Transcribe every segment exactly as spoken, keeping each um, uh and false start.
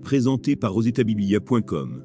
présenté par rosetta biblia point com.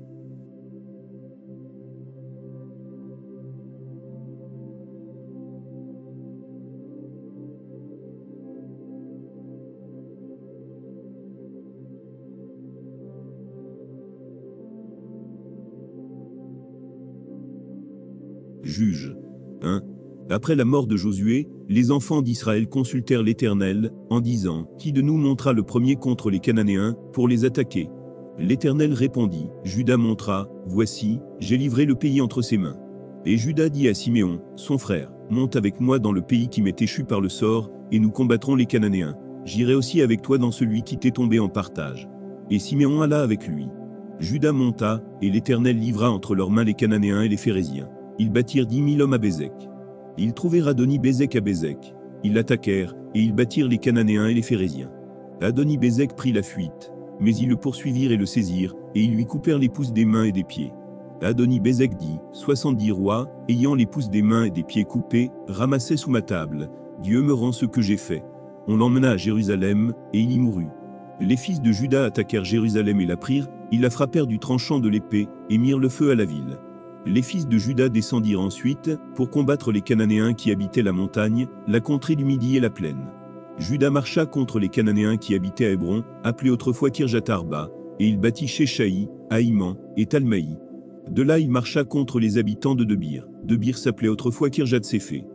Juge. un. Après la mort de Josué, les enfants d'Israël consultèrent l'Éternel, en disant, « Qui de nous montera le premier contre les Cananéens, pour les attaquer ?» L'Éternel répondit, « Juda montera, voici, j'ai livré le pays entre ses mains. » Et Juda dit à Siméon, son frère, « Monte avec moi dans le pays qui m'est échu par le sort, et nous combattrons les Cananéens. J'irai aussi avec toi dans celui qui t'est tombé en partage. » Et Siméon alla avec lui. Juda monta, et l'Éternel livra entre leurs mains les Cananéens et les Phéréziens. Ils bâtirent dix mille hommes à Bézek. Ils trouvèrent Adoni-Bézek à Bézek. Ils l'attaquèrent, et ils battirent les Cananéens et les Phéréziens. Adoni-Bézek prit la fuite, mais ils le poursuivirent et le saisirent, et ils lui coupèrent les pouces des mains et des pieds. Adoni-Bézek dit, soixante-dix rois, ayant les pouces des mains et des pieds coupés, ramassaient sous ma table. Dieu me rend ce que j'ai fait. On l'emmena à Jérusalem, et il y mourut. Les fils de Juda attaquèrent Jérusalem et la prirent, ils la frappèrent du tranchant de l'épée, et mirent le feu à la ville. Les fils de Juda descendirent ensuite, pour combattre les Cananéens qui habitaient la montagne, la contrée du Midi et la plaine. Juda marcha contre les Cananéens qui habitaient à Hébron, appelé autrefois Kirjat-Arba, et il bâtit Sheshaï, Haïman, et Talmaï. De là il marcha contre les habitants de Debir. Debir s'appelait autrefois Kirjat-Séphé.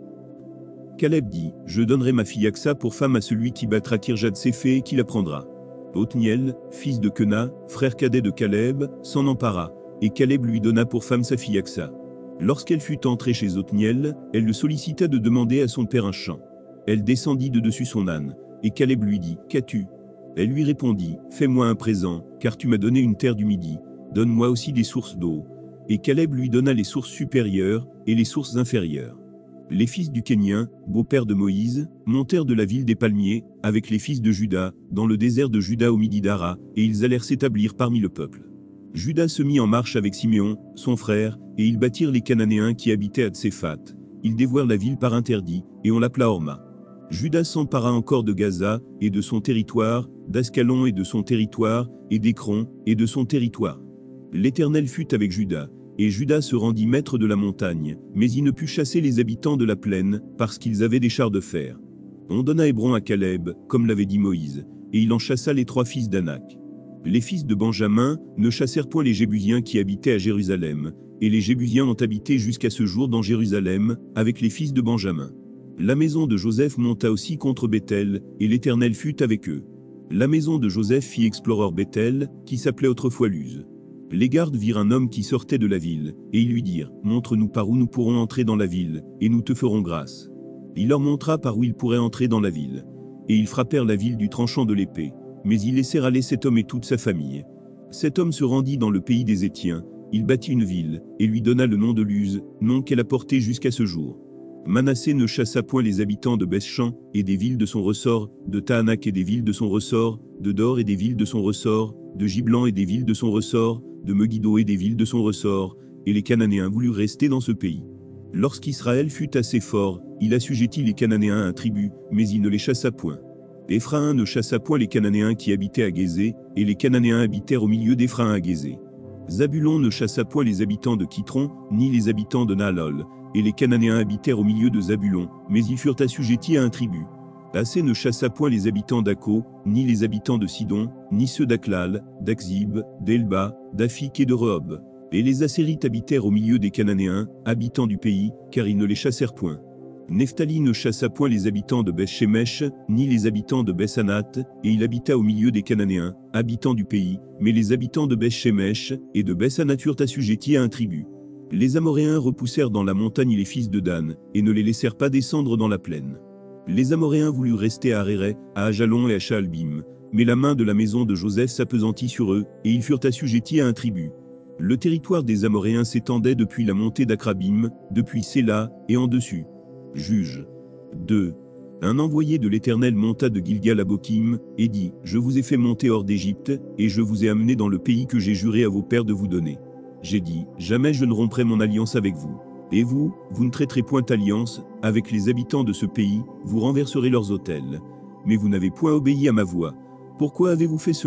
Caleb dit, « Je donnerai ma fille Aksa pour femme à celui qui battra Kirjat-Séphé et qui la prendra. » Othniel, fils de Kena, frère cadet de Caleb, s'en empara. Et Caleb lui donna pour femme sa fille Aksa. Lorsqu'elle fut entrée chez Othniel, elle le sollicita de demander à son père un champ. Elle descendit de dessus son âne, et Caleb lui dit, « Qu'as-tu » Elle lui répondit, « Fais-moi un présent, car tu m'as donné une terre du Midi, donne-moi aussi des sources d'eau. » Et Caleb lui donna les sources supérieures, et les sources inférieures. Les fils du Kénien, beau-père de Moïse, montèrent de la ville des palmiers, avec les fils de Juda, dans le désert de Juda au Midi d'Ara, et ils allèrent s'établir parmi le peuple. Juda se mit en marche avec Siméon, son frère, et ils battirent les Cananéens qui habitaient à Tséphat. Ils dévouèrent la ville par interdit, et on l'appela Horma. Juda s'empara encore de Gaza, et de son territoire, d'Ascalon et de son territoire, et d'Écron, et de son territoire. L'Éternel fut avec Juda, et Juda se rendit maître de la montagne, mais il ne put chasser les habitants de la plaine, parce qu'ils avaient des chars de fer. On donna Hébron à Caleb, comme l'avait dit Moïse, et il en chassa les trois fils d'Anak. Les fils de Benjamin ne chassèrent point les Jébusiens qui habitaient à Jérusalem, et les Jébusiens ont habité jusqu'à ce jour dans Jérusalem, avec les fils de Benjamin. La maison de Joseph monta aussi contre Béthel, et l'Éternel fut avec eux. La maison de Joseph fit explorer Béthel, qui s'appelait autrefois Luz. Les gardes virent un homme qui sortait de la ville, et ils lui dirent, « Montre-nous par où nous pourrons entrer dans la ville, et nous te ferons grâce. » Il leur montra par où ils pourraient entrer dans la ville. Et ils frappèrent la ville du tranchant de l'épée. Mais ils laissèrent aller cet homme et toute sa famille. Cet homme se rendit dans le pays des Étiens, il bâtit une ville, et lui donna le nom de Luz, nom qu'elle a porté jusqu'à ce jour. Manassé ne chassa point les habitants de Beth-Shan, et des villes de son ressort, de Tahanak et des villes de son ressort, de Dor et des villes de son ressort, de Giblan et des villes de son ressort, de Megiddo et des villes de son ressort, et les Cananéens voulurent rester dans ce pays. Lorsqu'Israël fut assez fort, il assujettit les Cananéens à un tribut, mais il ne les chassa point. Éphraïm ne chassa point les Cananéens qui habitaient à Gézé, et les Cananéens habitèrent au milieu d'Éphraïm à Gézé. Zabulon ne chassa point les habitants de Kitron, ni les habitants de Naalol, et les Cananéens habitèrent au milieu de Zabulon, mais ils furent assujettis à un tribut. Assé ne chassa point les habitants d'Akko, ni les habitants de Sidon, ni ceux d'Aklal, d'Akzib, d'Elba, d'Afik et de Rehob. Et les Assérites habitèrent au milieu des Cananéens, habitants du pays, car ils ne les chassèrent point. Nephtali ne chassa point les habitants de Beth-Shemesh, ni les habitants de Beth-Anath, et il habita au milieu des Cananéens, habitants du pays, mais les habitants de Beth-Shemesh et de Beth-Anath furent assujettis à un tribut. Les Amoréens repoussèrent dans la montagne les fils de Dan, et ne les laissèrent pas descendre dans la plaine. Les Amoréens voulurent rester à Aréré, à Ajalon et à Shaalbim, mais la main de la maison de Joseph s'appesantit sur eux, et ils furent assujettis à un tribut. Le territoire des Amoréens s'étendait depuis la montée d'Akrabim, depuis Séla, et en dessus. Juge. deux. Un envoyé de l'Éternel monta de Gilgal à Bokim, et dit, « Je vous ai fait monter hors d'Égypte, et je vous ai amené dans le pays que j'ai juré à vos pères de vous donner. J'ai dit, jamais je ne romprai mon alliance avec vous. Et vous, vous ne traiterez point alliance, avec les habitants de ce pays, vous renverserez leurs autels. Mais vous n'avez point obéi à ma voix. Pourquoi avez-vous fait cela ?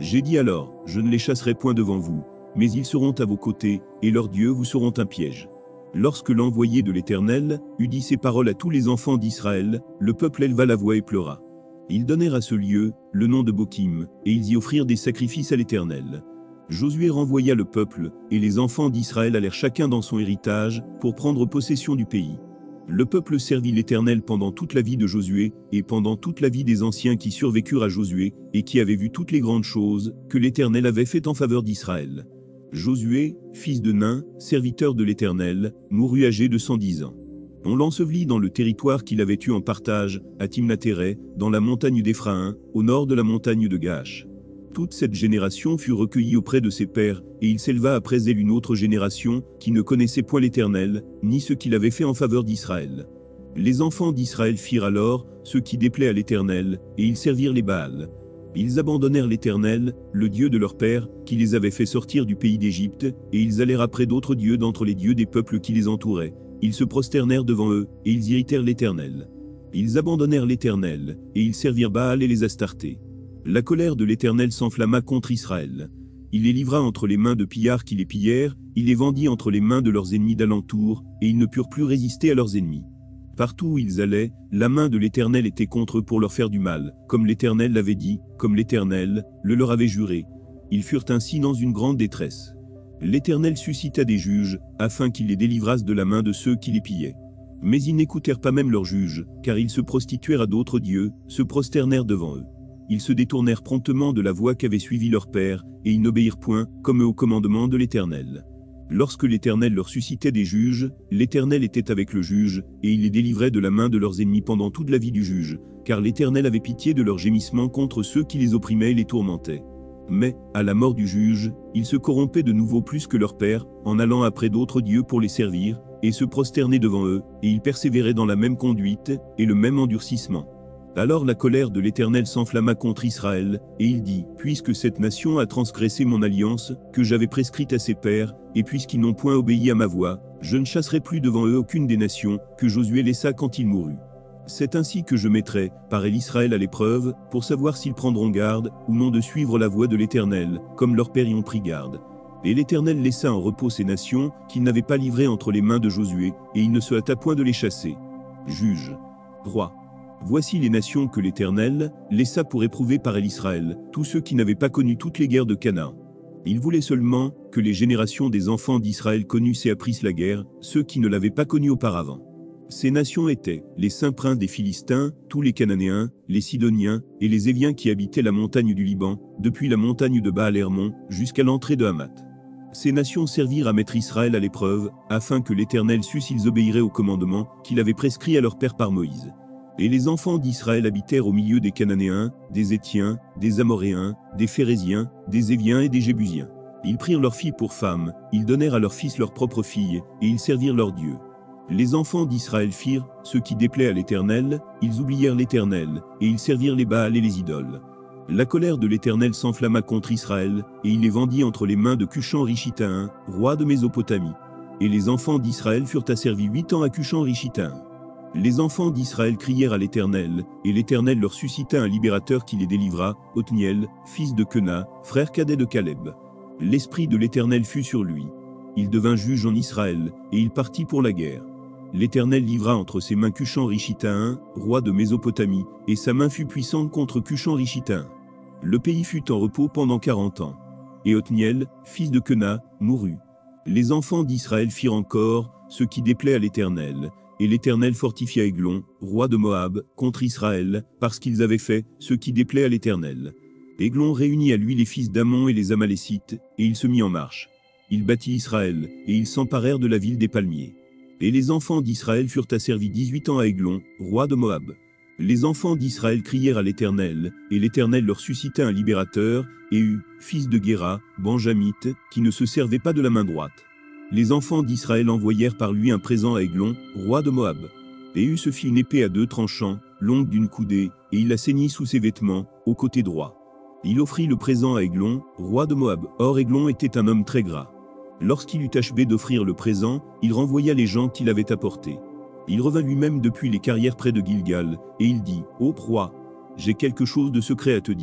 J'ai dit alors, je ne les chasserai point devant vous, mais ils seront à vos côtés, et leurs dieux vous seront un piège. Lorsque l'envoyé de l'Éternel eut dit ces paroles à tous les enfants d'Israël, le peuple éleva la voix et pleura. Ils donnèrent à ce lieu le nom de Bokim, et ils y offrirent des sacrifices à l'Éternel. Josué renvoya le peuple, et les enfants d'Israël allèrent chacun dans son héritage, pour prendre possession du pays. Le peuple servit l'Éternel pendant toute la vie de Josué, et pendant toute la vie des anciens qui survécurent à Josué, et qui avaient vu toutes les grandes choses que l'Éternel avait faites en faveur d'Israël. Josué, fils de Nun, serviteur de l'Éternel, mourut âgé de cent dix ans. On l'ensevelit dans le territoire qu'il avait eu en partage, à Timnath-Hérès, dans la montagne d'Éphraïm, au nord de la montagne de Gaash. Toute cette génération fut recueillie auprès de ses pères, et il s'éleva après elle une autre génération, qui ne connaissait point l'Éternel, ni ce qu'il avait fait en faveur d'Israël. Les enfants d'Israël firent alors ce qui déplaît à l'Éternel, et ils servirent les Baals. Ils abandonnèrent l'Éternel, le Dieu de leur père, qui les avait fait sortir du pays d'Égypte, et ils allèrent après d'autres dieux d'entre les dieux des peuples qui les entouraient. Ils se prosternèrent devant eux, et ils irritèrent l'Éternel. Ils abandonnèrent l'Éternel, et ils servirent Baal et les Astartés. La colère de l'Éternel s'enflamma contre Israël. Il les livra entre les mains de pillards qui les pillèrent, il les vendit entre les mains de leurs ennemis d'alentour, et ils ne purent plus résister à leurs ennemis. Partout où ils allaient, la main de l'Éternel était contre eux pour leur faire du mal, comme l'Éternel l'avait dit, comme l'Éternel le leur avait juré. Ils furent ainsi dans une grande détresse. L'Éternel suscita des juges, afin qu'ils les délivrassent de la main de ceux qui les pillaient. Mais ils n'écoutèrent pas même leurs juges, car ils se prostituèrent à d'autres dieux, se prosternèrent devant eux. Ils se détournèrent promptement de la voie qu'avait suivie leur père, et ils n'obéirent point, comme eux au commandement de l'Éternel. Lorsque l'Éternel leur suscitait des juges, l'Éternel était avec le juge, et il les délivrait de la main de leurs ennemis pendant toute la vie du juge, car l'Éternel avait pitié de leurs gémissements contre ceux qui les opprimaient et les tourmentaient. Mais, à la mort du juge, ils se corrompaient de nouveau plus que leur père, en allant après d'autres dieux pour les servir, et se prosterner devant eux, et ils persévéraient dans la même conduite, et le même endurcissement. Alors la colère de l'Éternel s'enflamma contre Israël, et il dit, « Puisque cette nation a transgressé mon alliance, que j'avais prescrite à ses pères, et puisqu'ils n'ont point obéi à ma voix, je ne chasserai plus devant eux aucune des nations, que Josué laissa quand il mourut. C'est ainsi que je mettrai, par elle Israël à l'épreuve, pour savoir s'ils prendront garde, ou non de suivre la voie de l'Éternel, comme leurs pères y ont pris garde. » Et l'Éternel laissa en repos ces nations, qu'il n'avait pas livrées entre les mains de Josué, et il ne se hâta point de les chasser. Juge. Roi. Voici les nations que l'Éternel laissa pour éprouver par elle Israël, tous ceux qui n'avaient pas connu toutes les guerres de Canaan. Il voulait seulement que les générations des enfants d'Israël connussent et apprissent la guerre, ceux qui ne l'avaient pas connue auparavant. Ces nations étaient les saints princes des Philistins, tous les Cananéens, les Sidoniens et les Éviens qui habitaient la montagne du Liban, depuis la montagne de Baal-Hermon jusqu'à l'entrée de Hamath. Ces nations servirent à mettre Israël à l'épreuve, afin que l'Éternel sût s'ils obéiraient au commandement qu'il avait prescrit à leur père par Moïse. Et les enfants d'Israël habitèrent au milieu des Cananéens, des Héthiens, des Amoréens, des Phéréziens, des Éviens et des Jébusiens. Ils prirent leurs filles pour femmes, ils donnèrent à leurs fils leurs propres filles, et ils servirent leurs dieux. Les enfants d'Israël firent ce qui déplaît à l'Éternel, ils oublièrent l'Éternel, et ils servirent les Baals et les idoles. La colère de l'Éternel s'enflamma contre Israël, et il les vendit entre les mains de Cushan-Richitaïm, roi de Mésopotamie. Et les enfants d'Israël furent asservis huit ans à Cushan-Richitaïm. Les enfants d'Israël crièrent à l'Éternel, et l'Éternel leur suscita un libérateur qui les délivra, Othniel, fils de Kenaz, frère cadet de Caleb. L'esprit de l'Éternel fut sur lui. Il devint juge en Israël, et il partit pour la guerre. L'Éternel livra entre ses mains Cushan-Richitaïm, roi de Mésopotamie, et sa main fut puissante contre Cushan-Richitaïm. Le pays fut en repos pendant quarante ans. Et Othniel, fils de Kenaz, mourut. Les enfants d'Israël firent encore ce qui déplaît à l'Éternel, et l'Éternel fortifia Églon, roi de Moab, contre Israël, parce qu'ils avaient fait ce qui déplaît à l'Éternel. Églon réunit à lui les fils d'Ammon et les Amalécites, et il se mit en marche. Il battit Israël, et ils s'emparèrent de la ville des palmiers. Et les enfants d'Israël furent asservis dix-huit ans à Églon, roi de Moab. Les enfants d'Israël crièrent à l'Éternel, et l'Éternel leur suscita un libérateur, Éhu, fils de Guéra, benjamite, qui ne se servait pas de la main droite. Les enfants d'Israël envoyèrent par lui un présent à Églon, roi de Moab. Éhu se fit une épée à deux tranchants, longue d'une coudée, et il la ceignit sous ses vêtements, au côté droit. Il offrit le présent à Églon, roi de Moab. Or Églon était un homme très gras. Lorsqu'il eut achevé d'offrir le présent, il renvoya les gens qui l'avaient apporté. Il revint lui-même depuis les carrières près de Gilgal, et il dit, « Ô roi, j'ai quelque chose de secret à te dire. »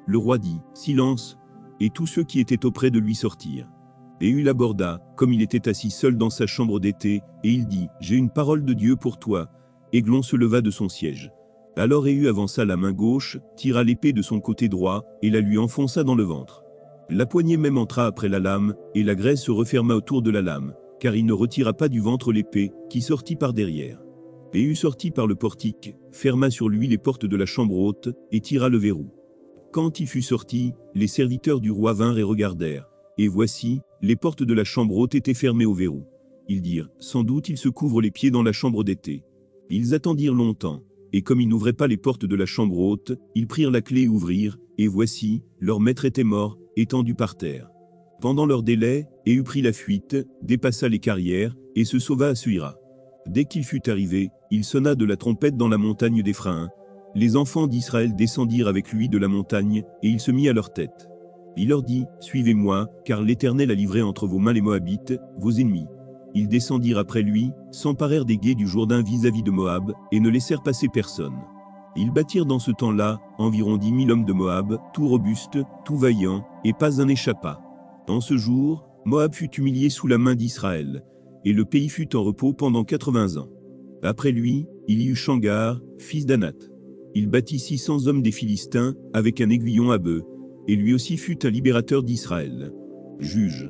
le roi dit « Silence !» et tous ceux qui étaient auprès de lui sortirent. Éhu l'aborda, comme il était assis seul dans sa chambre d'été, et il dit « J'ai une parole de Dieu pour toi. » Églon se leva de son siège. Alors Éhu avança la main gauche, tira l'épée de son côté droit, et la lui enfonça dans le ventre. La poignée même entra après la lame, et la graisse se referma autour de la lame, car il ne retira pas du ventre l'épée, qui sortit par derrière. Éhu sortit par le portique, ferma sur lui les portes de la chambre haute, et tira le verrou. Quand il fut sorti, les serviteurs du roi vinrent et regardèrent, et voici, les portes de la chambre haute étaient fermées au verrou. Ils dirent, sans doute il se couvre les pieds dans la chambre d'été. Ils attendirent longtemps, et comme ils n'ouvraient pas les portes de la chambre haute, ils prirent la clé et ouvrirent, et voici, leur maître était mort, étendu par terre. Pendant leur délai, Éhu prit la fuite, dépassa les carrières, et se sauva à Suira. Dès qu'il fut arrivé, il sonna de la trompette dans la montagne d'Éphraïm. Les enfants d'Israël descendirent avec lui de la montagne, et il se mit à leur tête. Il leur dit, « Suivez-moi, car l'Éternel a livré entre vos mains les Moabites, vos ennemis. » Ils descendirent après lui, s'emparèrent des gués du Jourdain vis-à-vis de Moab, et ne laissèrent passer personne. Ils bâtirent dans ce temps-là, environ dix mille hommes de Moab, tout robustes, tout vaillants, et pas un échappa. En ce jour, Moab fut humilié sous la main d'Israël, et le pays fut en repos pendant quatre-vingts ans. Après lui, il y eut Shamgar, fils d'Anath. Il bâtit six cents hommes des Philistins, avec un aiguillon à bœuf, et lui aussi fut un libérateur d'Israël. Juge.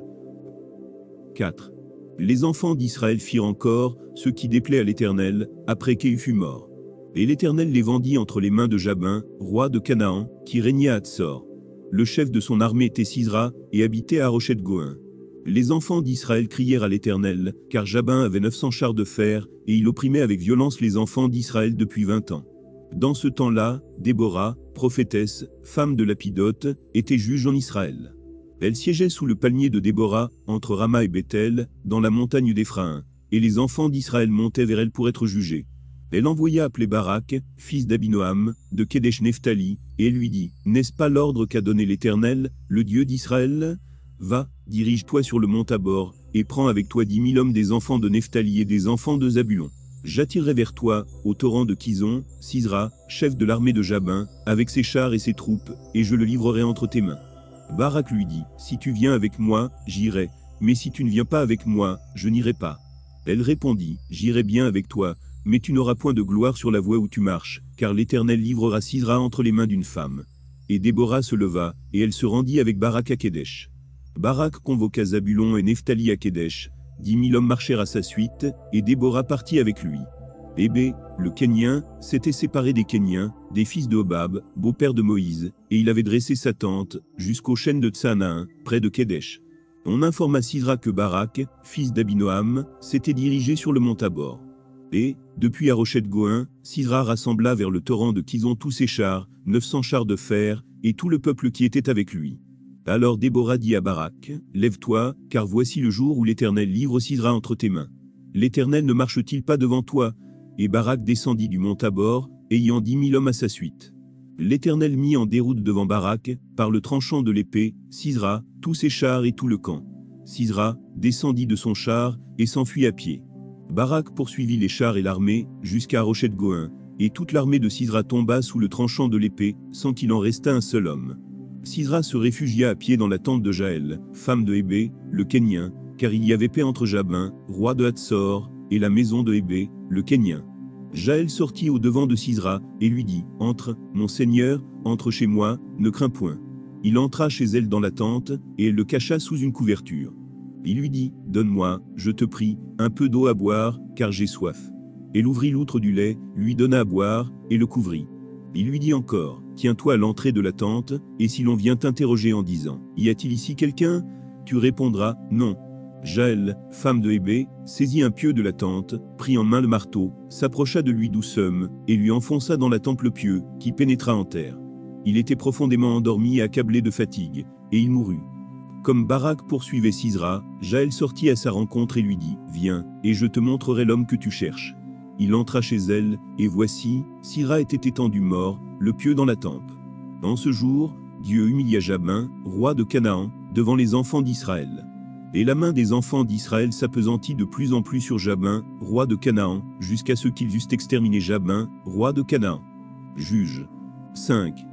quatre. Les enfants d'Israël firent encore ce qui déplaît à l'Éternel, après qu'Éhu fut mort. Et l'Éternel les vendit entre les mains de Jabin, roi de Canaan, qui régnait à Hatsor. Le chef de son armée était Sisra, et habitait à Rochette-Goïm. Les enfants d'Israël crièrent à l'Éternel, car Jabin avait neuf cents chars de fer, et il opprimait avec violence les enfants d'Israël depuis vingt ans. Dans ce temps-là, Déborah, prophétesse, femme de Lapidote, était juge en Israël. Elle siégeait sous le palmier de Déborah, entre Rama et Bethel, dans la montagne d'Éphraïm, et les enfants d'Israël montaient vers elle pour être jugés. Elle envoya appeler Barak, fils d'Abinoam, de Kedesh Nephtali, et elle lui dit, « N'est-ce pas l'ordre qu'a donné l'Éternel, le Dieu d'Israël? Va, dirige-toi sur le mont Tabor, et prends avec toi dix mille hommes des enfants de Nephtali et des enfants de Zabulon. J'attirerai vers toi, au torrent de Kison, Sisra, chef de l'armée de Jabin, avec ses chars et ses troupes, et je le livrerai entre tes mains. » Barak lui dit, « Si tu viens avec moi, j'irai, mais si tu ne viens pas avec moi, je n'irai pas. » Elle répondit, « J'irai bien avec toi, mais tu n'auras point de gloire sur la voie où tu marches, car l'Éternel livrera Sisra entre les mains d'une femme. » Et Déborah se leva, et elle se rendit avec Barak à Kedesh. Barak convoqua Zabulon et Nephtali à Kedesh. Dix mille hommes marchèrent à sa suite, et Déborah partit avec lui. Hébé, le Kénien, s'était séparé des Kéniens, des fils de Hobab, beau-père de Moïse, et il avait dressé sa tente, jusqu'aux chênes de Tsanaïm, près de Kedesh. On informa Sisra que Barak, fils d'Abinoam, s'était dirigé sur le mont Tabor. Et, depuis Harosheth-Goïm, Sisra rassembla vers le torrent de Kison tous ses chars, neuf cents chars de fer, et tout le peuple qui était avec lui. Alors Déborah dit à Barak, « Lève-toi, car voici le jour où l'Éternel livre Sisra entre tes mains. L'Éternel ne marche-t-il pas devant toi ?» Et Barak descendit du mont Tabor, ayant dix mille hommes à sa suite. L'Éternel mit en déroute devant Barak, par le tranchant de l'épée, Sisra, tous ses chars et tout le camp. Sisra descendit de son char, et s'enfuit à pied. Barak poursuivit les chars et l'armée, jusqu'à Harosheth-Goïm, et toute l'armée de Sisra tomba sous le tranchant de l'épée, sans qu'il en restât un seul homme. Sisra se réfugia à pied dans la tente de Jaël, femme de Hébé, le Kénien, car il y avait paix entre Jabin, roi de Hatsor, et la maison de Hébé, le Kénien. Jaël sortit au devant de Sisra, et lui dit, « Entre, mon seigneur, entre chez moi, ne crains point. » Il entra chez elle dans la tente, et elle le cacha sous une couverture. Il lui dit, « Donne-moi, je te prie, un peu d'eau à boire, car j'ai soif. » Elle ouvrit l'outre du lait, lui donna à boire, et le couvrit. Il lui dit encore, « Tiens-toi à l'entrée de la tente, et si l'on vient t'interroger en disant, « Y a-t-il ici quelqu'un ?» Tu répondras, « Non. » Jaël, femme de Hébé, saisit un pieu de la tente, prit en main le marteau, s'approcha de lui doucement, et lui enfonça dans la tempe le pieu, qui pénétra en terre. Il était profondément endormi et accablé de fatigue, et il mourut. Comme Barak poursuivait Sisra, Jaël sortit à sa rencontre et lui dit, « Viens, et je te montrerai l'homme que tu cherches. » Il entra chez elle, et voici, Sisra était étendu mort, le pieu dans la tempe. En ce jour, Dieu humilia Jabin, roi de Canaan, devant les enfants d'Israël. Et la main des enfants d'Israël s'appesantit de plus en plus sur Jabin, roi de Canaan, jusqu'à ce qu'ils eussent exterminé Jabin, roi de Canaan. Juge. cinq.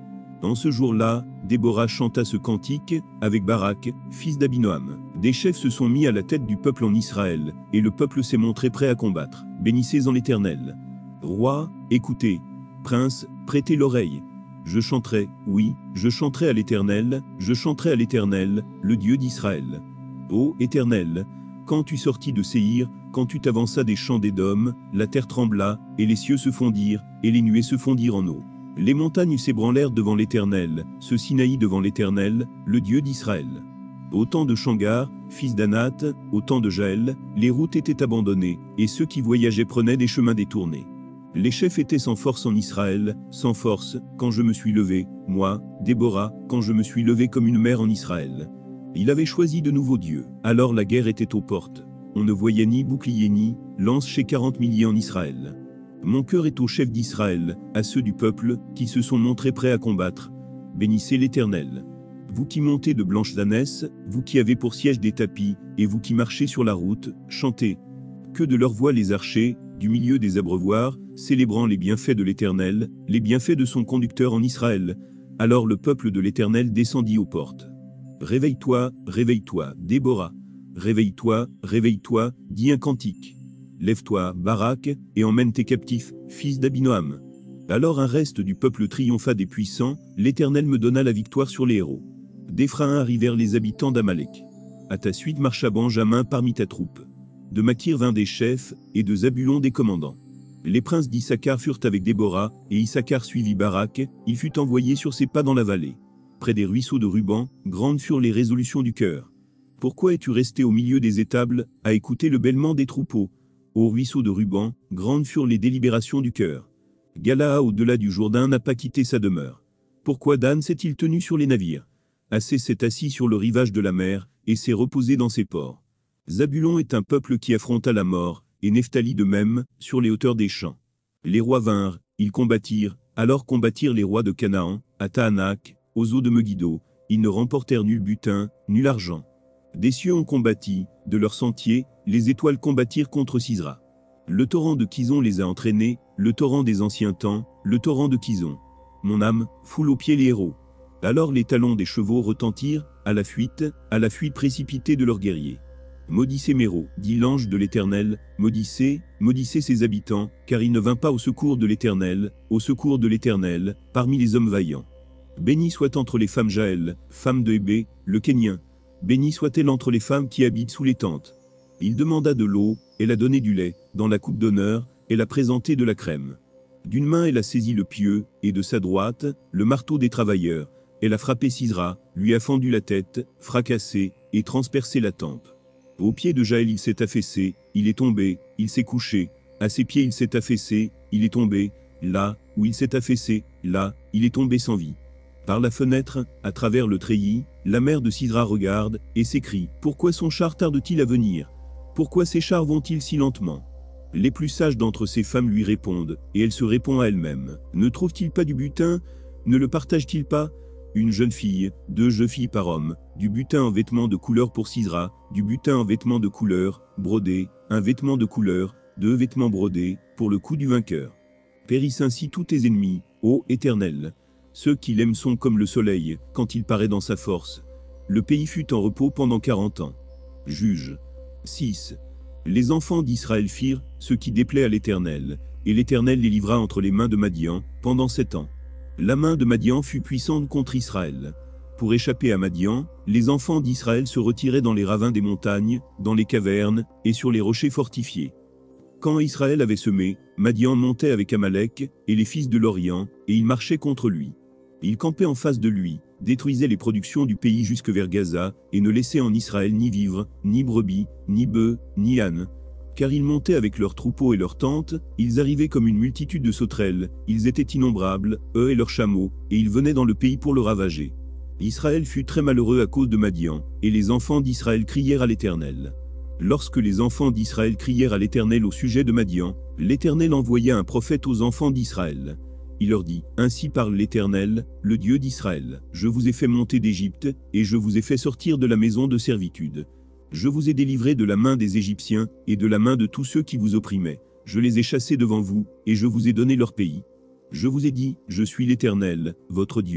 En ce jour-là, Déborah chanta ce cantique, avec Barak, fils d'Abinoam. Des chefs se sont mis à la tête du peuple en Israël, et le peuple s'est montré prêt à combattre. Bénissez en l'Éternel. Roi, écoutez. Prince, prêtez l'oreille. Je chanterai, oui, je chanterai à l'Éternel, je chanterai à l'Éternel, le Dieu d'Israël. Ô Éternel, quand tu sortis de Séhir, quand tu t'avanças des champs d'Édom, la terre trembla, et les cieux se fondirent, et les nuées se fondirent en eau. Les montagnes s'ébranlèrent devant l'Éternel, ce Sinaï devant l'Éternel, le Dieu d'Israël. Au temps de Shamgar, fils d'Anath, au temps de Jaël, les routes étaient abandonnées, et ceux qui voyageaient prenaient des chemins détournés. Les chefs étaient sans force en Israël, sans force, quand je me suis levé, moi, Déborah, quand je me suis levé comme une mère en Israël. Il avait choisi de nouveaux dieux. Alors la guerre était aux portes. On ne voyait ni bouclier ni lance chez quarante milliers en Israël. Mon cœur est aux chefs d'Israël, à ceux du peuple, qui se sont montrés prêts à combattre. Bénissez l'Éternel. Vous qui montez de blanches ânesses, vous qui avez pour siège des tapis, et vous qui marchez sur la route, chantez. Que de leur voix les archers, du milieu des abreuvoirs, célébrant les bienfaits de l'Éternel, les bienfaits de son conducteur en Israël. Alors le peuple de l'Éternel descendit aux portes. Réveille-toi, réveille-toi, Déborah. Réveille-toi, réveille-toi, dis un cantique. Lève-toi, Barak, et emmène tes captifs, fils d'Abinoam. Alors un reste du peuple triompha des puissants, l'Éternel me donna la victoire sur les héros. D'Éphraïm arrivèrent les habitants d'Amalek. À ta suite marcha Benjamin parmi ta troupe. De Makir vint des chefs, et de Zabulon des commandants. Les princes d'Issachar furent avec Déborah, et Issachar suivit Barak, il fut envoyé sur ses pas dans la vallée. Près des ruisseaux de Ruban, grandes furent les résolutions du cœur. Pourquoi es-tu resté au milieu des étables, à écouter le bêlement des troupeaux? Au ruisseau de Ruban, grandes furent les délibérations du cœur. Galaa au-delà du Jourdain n'a pas quitté sa demeure. Pourquoi Dan s'est-il tenu sur les navires? Assé s'est assis sur le rivage de la mer, et s'est reposé dans ses ports. Zabulon est un peuple qui affronta la mort, et Nephtali de même, sur les hauteurs des champs. Les rois vinrent, ils combattirent, alors combattirent les rois de Canaan, à Tahanak, aux eaux de Megiddo, ils ne remportèrent nul butin, nul argent. Des cieux ont combattu, de leurs sentiers, les étoiles combattirent contre Sisra. Le torrent de Kison les a entraînés, le torrent des anciens temps, le torrent de Kison. Mon âme, foule aux pieds les héros. Alors les talons des chevaux retentirent, à la fuite, à la fuite précipitée de leurs guerriers. Maudissez Méro, dit l'ange de l'Éternel, maudissez, maudissez ses habitants, car il ne vint pas au secours de l'Éternel, au secours de l'Éternel, parmi les hommes vaillants. Béni soit entre les femmes Jaël, femme de Hébé, le Kénien. Béni soit-elle entre les femmes qui habitent sous les tentes. Il demanda de l'eau, elle a donné du lait, dans la coupe d'honneur, elle a présenté de la crème. D'une main elle a saisi le pieu, et de sa droite, le marteau des travailleurs. Elle a frappé Sisra, lui a fendu la tête, fracassé, et transpercé la tempe. Au pied de Jaël il s'est affaissé, il est tombé, il s'est couché. À ses pieds il s'est affaissé, il est tombé. Là, où il s'est affaissé, là, il est tombé sans vie. Par la fenêtre, à travers le treillis, la mère de Sisra regarde, et s'écrie, « Pourquoi son char tarde-t-il à venir? Pourquoi ces chars vont-ils si lentement ?» Les plus sages d'entre ces femmes lui répondent, et elle se répond à elle-même. « Ne trouve-t-il pas du butin? Ne le partage-t-il pas? Une jeune fille, deux jeunes filles par homme, du butin en vêtements de couleur pour Sisra, du butin en vêtements de couleur, brodé, un vêtement de couleur, deux vêtements brodés, pour le coup du vainqueur. Périssent ainsi tous tes ennemis, ô Éternel. Ceux qui l'aiment sont comme le soleil, quand il paraît dans sa force. Le pays fut en repos pendant quarante ans. Juge. six. Les enfants d'Israël firent ce qui déplaît à l'Éternel, et l'Éternel les livra entre les mains de Madian, pendant sept ans. La main de Madian fut puissante contre Israël. Pour échapper à Madian, les enfants d'Israël se retiraient dans les ravins des montagnes, dans les cavernes, et sur les rochers fortifiés. Quand Israël avait semé, Madian montait avec Amalek, et les fils de l'Orient, et ils marchaient contre lui. Ils campaient en face de lui, détruisaient les productions du pays jusque vers Gaza, et ne laissaient en Israël ni vivres, ni brebis, ni bœufs, ni ânes. Car ils montaient avec leurs troupeaux et leurs tentes, ils arrivaient comme une multitude de sauterelles, ils étaient innombrables, eux et leurs chameaux, et ils venaient dans le pays pour le ravager. Israël fut très malheureux à cause de Madian, et les enfants d'Israël crièrent à l'Éternel. Lorsque les enfants d'Israël crièrent à l'Éternel au sujet de Madian, l'Éternel envoya un prophète aux enfants d'Israël. Il leur dit, « Ainsi parle l'Éternel, le Dieu d'Israël. Je vous ai fait monter d'Égypte, et je vous ai fait sortir de la maison de servitude. Je vous ai délivré de la main des Égyptiens, et de la main de tous ceux qui vous opprimaient. Je les ai chassés devant vous, et je vous ai donné leur pays. Je vous ai dit, je suis l'Éternel, votre Dieu.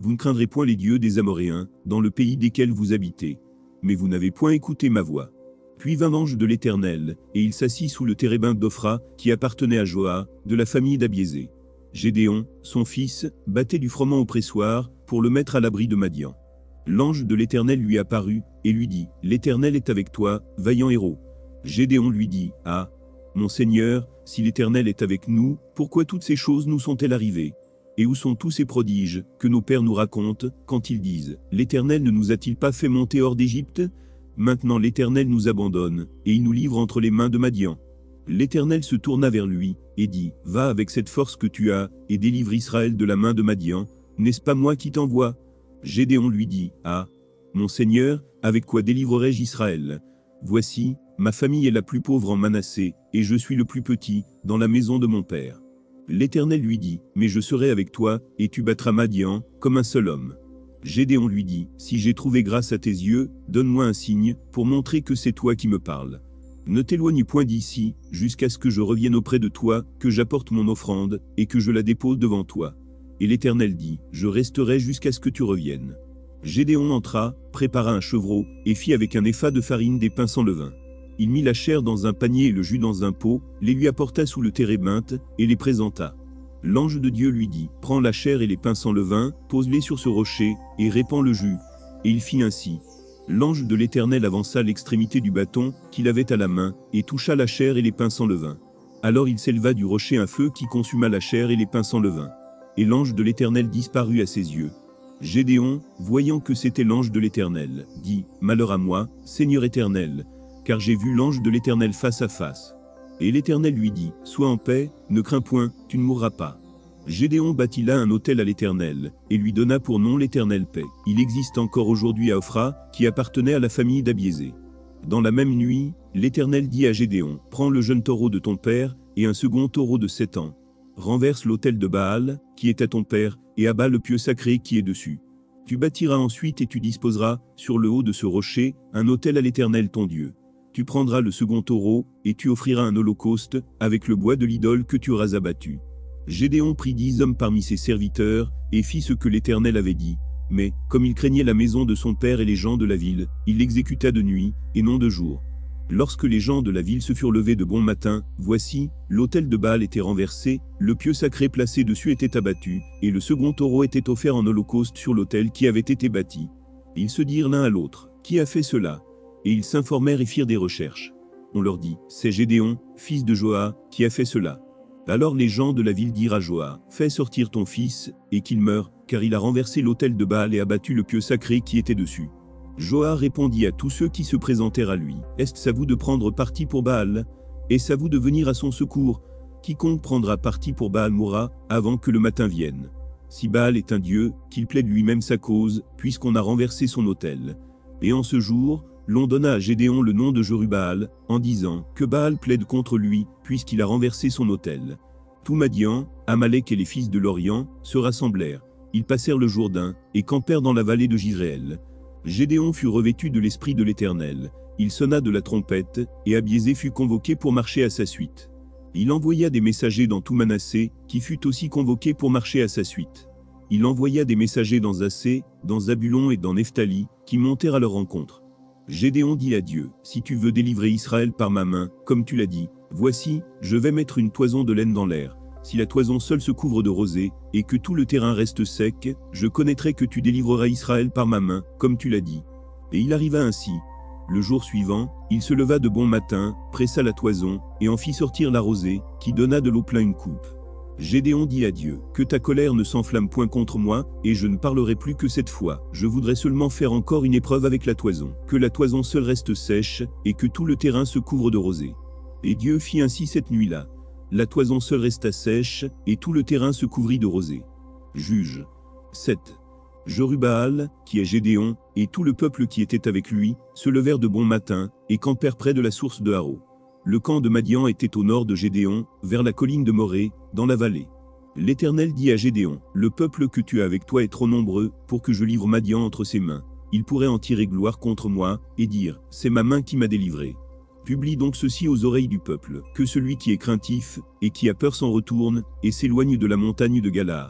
vous ne craindrez point les dieux des Amoréens, dans le pays desquels vous habitez. Mais vous n'avez point écouté ma voix. Puis vint l'ange de l'Éternel, et il s'assit sous le térébinthe d'Ophra, qui appartenait à Joah, de la famille d'Abiézé. Gédéon, son fils, battait du froment au pressoir, pour le mettre à l'abri de Madian. L'ange de l'Éternel lui apparut, et lui dit, « L'Éternel est avec toi, vaillant héros. » Gédéon lui dit, « Ah, mon Seigneur, si l'Éternel est avec nous, pourquoi toutes ces choses nous sont-elles arrivées? Et où sont tous ces prodiges, que nos pères nous racontent, quand ils disent, « L'Éternel ne nous a-t-il pas fait monter hors d'Égypte? Maintenant l'Éternel nous abandonne, et il nous livre entre les mains de Madian. » L'Éternel se tourna vers lui, et dit, « Va avec cette force que tu as, et délivre Israël de la main de Madian. N'est-ce pas moi qui t'envoie? » Gédéon lui dit, « Ah, mon Seigneur, avec quoi délivrerai-je Israël? Voici, ma famille est la plus pauvre en Manassé, et je suis le plus petit, dans la maison de mon père. » L'Éternel lui dit, « Mais je serai avec toi, et tu battras Madian, comme un seul homme. » Gédéon lui dit, « Si j'ai trouvé grâce à tes yeux, donne-moi un signe, pour montrer que c'est toi qui me parles. Ne t'éloigne point d'ici, jusqu'à ce que je revienne auprès de toi, que j'apporte mon offrande, et que je la dépose devant toi. » Et l'Éternel dit, « Je resterai jusqu'à ce que tu reviennes. » Gédéon entra, prépara un chevreau, et fit avec un épha de farine des pains sans levain. Il mit la chair dans un panier et le jus dans un pot, les lui apporta sous le térébinthe, et les présenta. L'ange de Dieu lui dit, « Prends la chair et les pains sans levain, pose-les sur ce rocher, et répands le jus. » Et il fit ainsi. L'ange de l'Éternel avança l'extrémité du bâton, qu'il avait à la main, et toucha la chair et les pains sans levain. Alors il s'éleva du rocher un feu qui consuma la chair et les pains sans levain. Et l'ange de l'Éternel disparut à ses yeux. Gédéon, voyant que c'était l'ange de l'Éternel, dit, « Malheur à moi, Seigneur Éternel, car j'ai vu l'ange de l'Éternel face à face. » Et l'Éternel lui dit, « Sois en paix, ne crains point, tu ne mourras pas. » Gédéon bâtit là un autel à l'Éternel, et lui donna pour nom l'Éternel paix. Il existe encore aujourd'hui à Ophra, qui appartenait à la famille d'Abiézé. Dans la même nuit, l'Éternel dit à Gédéon, « Prends le jeune taureau de ton père, et un second taureau de sept ans. Renverse l'autel de Baal, qui est à ton père, et abat le pieu sacré qui est dessus. Tu bâtiras ensuite et tu disposeras, sur le haut de ce rocher, un autel à l'Éternel ton Dieu. Tu prendras le second taureau, et tu offriras un holocauste, avec le bois de l'idole que tu auras abattu. » Gédéon prit dix hommes parmi ses serviteurs, et fit ce que l'Éternel avait dit. Mais, comme il craignait la maison de son père et les gens de la ville, il l'exécuta de nuit, et non de jour. Lorsque les gens de la ville se furent levés de bon matin, voici, l'autel de Baal était renversé, le pieu sacré placé dessus était abattu, et le second taureau était offert en holocauste sur l'autel qui avait été bâti. Ils se dirent l'un à l'autre, « Qui a fait cela ?» Et ils s'informèrent et firent des recherches. On leur dit, « C'est Gédéon, fils de Joah, qui a fait cela. » Alors les gens de la ville dirent à Joah, « Fais sortir ton fils, et qu'il meure, car il a renversé l'autel de Baal et abattu le pieu sacré qui était dessus. » Joah répondit à tous ceux qui se présentèrent à lui, « Est-ce à vous de prendre parti pour Baal? Est-ce à vous de venir à son secours? Quiconque prendra parti pour Baal mourra, avant que le matin vienne. Si Baal est un dieu, qu'il plaide lui-même sa cause, puisqu'on a renversé son autel. » Et en ce jour, l'on donna à Gédéon le nom de Jerubbaal, en disant, « Que Baal plaide contre lui, puisqu'il a renversé son autel. » Tout Madian, Amalek et les fils de l'Orient, se rassemblèrent. Ils passèrent le Jourdain, et campèrent dans la vallée de Jizréel. Gédéon fut revêtu de l'Esprit de l'Éternel. Il sonna de la trompette, et Abiézé fut convoqué pour marcher à sa suite. Il envoya des messagers dans tout Manassé, qui fut aussi convoqué pour marcher à sa suite. Il envoya des messagers dans Assé, dans Zabulon et dans Nephtali, qui montèrent à leur rencontre. Gédéon dit à Dieu, « Si tu veux délivrer Israël par ma main, comme tu l'as dit, voici, je vais mettre une toison de laine dans l'air. Si la toison seule se couvre de rosée, et que tout le terrain reste sec, je connaîtrai que tu délivreras Israël par ma main, comme tu l'as dit. » Et il arriva ainsi. Le jour suivant, il se leva de bon matin, pressa la toison, et en fit sortir la rosée, qui donna de l'eau plein une coupe. Gédéon dit à Dieu, « Que ta colère ne s'enflamme point contre moi, et je ne parlerai plus que cette fois. Je voudrais seulement faire encore une épreuve avec la toison. Que la toison seule reste sèche, et que tout le terrain se couvre de rosée. » Et Dieu fit ainsi cette nuit-là. La toison seule resta sèche, et tout le terrain se couvrit de rosée. Juge sept. Jerubbaal, qui est Gédéon, et tout le peuple qui était avec lui, se levèrent de bon matin, et campèrent près de la source de Haro. Le camp de Madian était au nord de Gédéon, vers la colline de Morée, dans la vallée. L'Éternel dit à Gédéon, « Le peuple que tu as avec toi est trop nombreux, pour que je livre Madian entre ses mains. Il pourrait en tirer gloire contre moi, et dire, c'est ma main qui m'a délivré. Publie donc ceci aux oreilles du peuple, que celui qui est craintif, et qui a peur s'en retourne, et s'éloigne de la montagne de Galaad.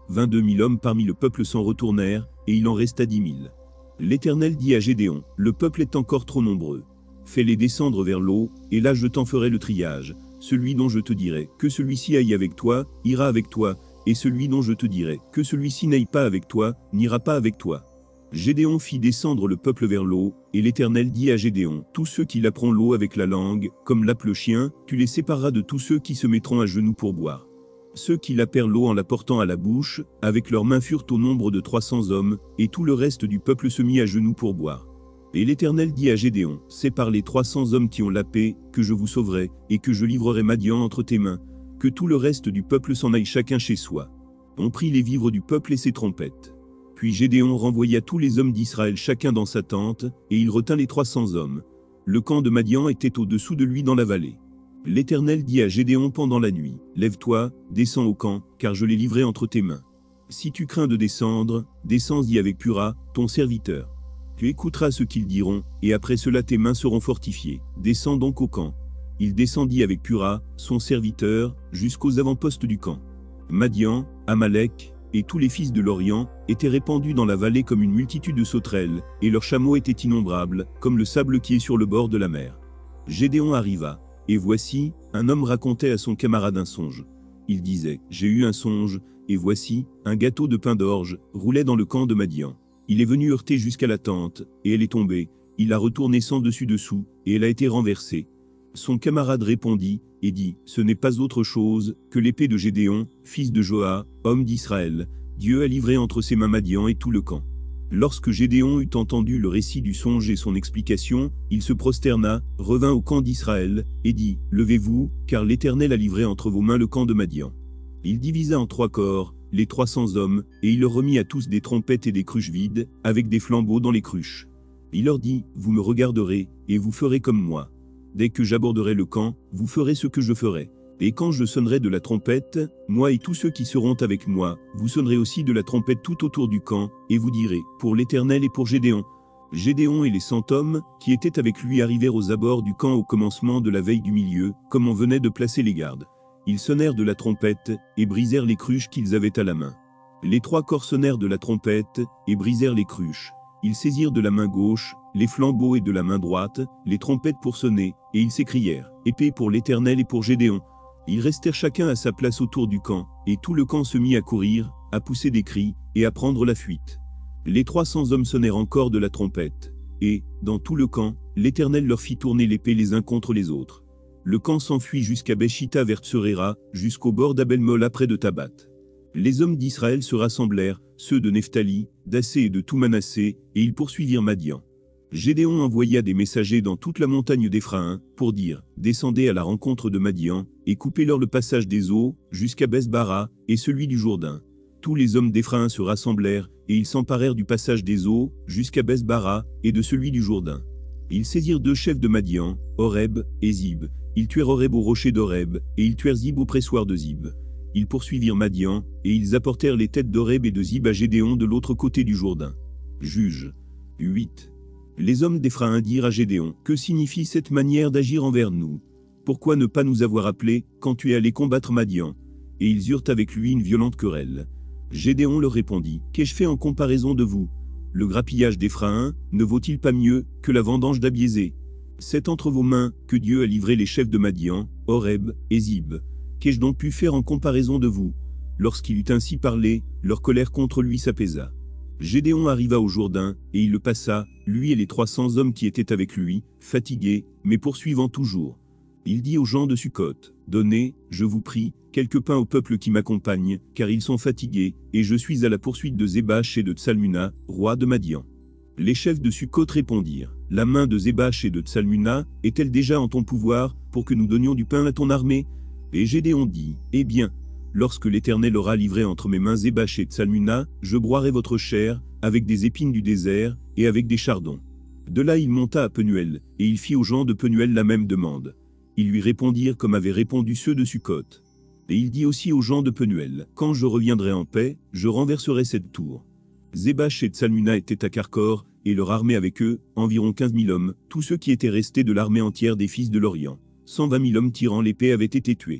vingt-deux mille hommes parmi le peuple s'en retournèrent, et il en resta dix mille. L'Éternel dit à Gédéon, le peuple est encore trop nombreux. Fais-les descendre vers l'eau, et là je t'en ferai le triage. Celui dont je te dirai que celui-ci aille avec toi, ira avec toi, et celui dont je te dirai que celui-ci n'aille pas avec toi, n'ira pas avec toi. Gédéon fit descendre le peuple vers l'eau, et l'Éternel dit à Gédéon, tous ceux qui lapperont l'eau avec la langue, comme lappe le chien, tu les sépareras de tous ceux qui se mettront à genoux pour boire. Ceux qui lappèrent l'eau en la portant à la bouche, avec leurs mains furent au nombre de trois cents hommes, et tout le reste du peuple se mit à genoux pour boire. Et l'Éternel dit à Gédéon, c'est par les trois cents hommes qui ont lappé, que je vous sauverai, et que je livrerai Madian entre tes mains, que tout le reste du peuple s'en aille chacun chez soi. On prit les vivres du peuple et ses trompettes. Puis Gédéon renvoya tous les hommes d'Israël chacun dans sa tente, et il retint les trois cents hommes. Le camp de Madian était au-dessous de lui dans la vallée. L'Éternel dit à Gédéon pendant la nuit, lève-toi, descends au camp, car je l'ai livré entre tes mains. Si tu crains de descendre, descends-y avec Pura, ton serviteur. Tu écouteras ce qu'ils diront, et après cela tes mains seront fortifiées. Descends donc au camp. Il descendit avec Pura, son serviteur, jusqu'aux avant-postes du camp. Madian, Amalek, et tous les fils de l'Orient, étaient répandus dans la vallée comme une multitude de sauterelles, et leurs chameaux étaient innombrables, comme le sable qui est sur le bord de la mer. Gédéon arriva, et voici, un homme racontait à son camarade un songe. Il disait, j'ai eu un songe, et voici, un gâteau de pain d'orge, roulait dans le camp de Madian. Il est venu heurter jusqu'à la tente, et elle est tombée, il l'a retournée sans dessus-dessous, et elle a été renversée. Son camarade répondit, et dit, ce n'est pas autre chose, que l'épée de Gédéon, fils de Joa, homme d'Israël. Dieu a livré entre ses mains Madian et tout le camp. Lorsque Gédéon eut entendu le récit du songe et son explication, il se prosterna, revint au camp d'Israël, et dit, levez-vous, car l'Éternel a livré entre vos mains le camp de Madian. Il divisa en trois corps, les trois cents hommes, et il leur remit à tous des trompettes et des cruches vides, avec des flambeaux dans les cruches. Il leur dit, vous me regarderez, et vous ferez comme moi. Dès que j'aborderai le camp, vous ferez ce que je ferai. Et quand je sonnerai de la trompette, moi et tous ceux qui seront avec moi, vous sonnerez aussi de la trompette tout autour du camp, et vous direz, pour l'Éternel et pour Gédéon. Gédéon et les cent hommes, qui étaient avec lui arrivèrent aux abords du camp au commencement de la veille du milieu, comme on venait de placer les gardes. Ils sonnèrent de la trompette, et brisèrent les cruches qu'ils avaient à la main. Les trois corps sonnèrent de la trompette, et brisèrent les cruches. Ils saisirent de la main gauche, les flambeaux et de la main droite, les trompettes pour sonner, et ils s'écrièrent, épée pour l'Éternel et pour Gédéon. Ils restèrent chacun à sa place autour du camp, et tout le camp se mit à courir, à pousser des cris, et à prendre la fuite. Les trois cents hommes sonnèrent encore de la trompette, et, dans tout le camp, l'Éternel leur fit tourner l'épée les uns contre les autres. Le camp s'enfuit jusqu'à Béchita vers Tserera, jusqu'au bord d'Abel-Mola près de Tabat. Les hommes d'Israël se rassemblèrent, ceux de Nephtali, d'Assé et de tout Manassé, et ils poursuivirent Madian. Gédéon envoya des messagers dans toute la montagne d'Éphraïm, pour dire, descendez à la rencontre de Madian, et coupez-leur le passage des eaux, jusqu'à Besbara, et celui du Jourdain. Tous les hommes d'Éphraïm se rassemblèrent, et ils s'emparèrent du passage des eaux, jusqu'à Besbara, et de celui du Jourdain. Ils saisirent deux chefs de Madian, Horeb et Zib. Ils tuèrent Horeb au rocher d'Horeb, et ils tuèrent Zib au pressoir de Zib. Ils poursuivirent Madian, et ils apportèrent les têtes d'Horeb et de Zib à Gédéon de l'autre côté du Jourdain. Juge. huit. Les hommes d'Éphraïm dirent à Gédéon, que signifie cette manière d'agir envers nous? Pourquoi ne pas nous avoir appelés, quand tu es allé combattre Madian? Et ils eurent avec lui une violente querelle. Gédéon leur répondit, qu'ai-je fait en comparaison de vous? Le grappillage d'Éphraïm ne vaut-il pas mieux que la vendange d'Abiézé? C'est entre vos mains que Dieu a livré les chefs de Madian, Horeb et Zib. Qu'ai-je donc pu faire en comparaison de vous? Lorsqu'il eut ainsi parlé, leur colère contre lui s'apaisa. Gédéon arriva au Jourdain, et il le passa, lui et les trois cents hommes qui étaient avec lui, fatigués, mais poursuivant toujours. Il dit aux gens de Sukkot, donnez, je vous prie, quelques pains au peuple qui m'accompagne, car ils sont fatigués, et je suis à la poursuite de Zébach et de Tsalmuna, roi de Madian. Les chefs de Sukkot répondirent, la main de Zébach et de Tsalmuna est-elle déjà en ton pouvoir, pour que nous donnions du pain à ton armée? Et Gédéon dit, eh bien, lorsque l'Éternel aura livré entre mes mains Zébach et Tsalmuna, je broierai votre chair, avec des épines du désert, et avec des chardons. De là il monta à Penuel, et il fit aux gens de Penuel la même demande. Ils lui répondirent comme avaient répondu ceux de Sukkot. Et il dit aussi aux gens de Penuel, quand je reviendrai en paix, je renverserai cette tour. Zébach et Tsalmuna étaient à Carcor, et leur armée avec eux, environ quinze mille hommes, tous ceux qui étaient restés de l'armée entière des fils de l'Orient. cent vingt mille hommes tirant l'épée avaient été tués.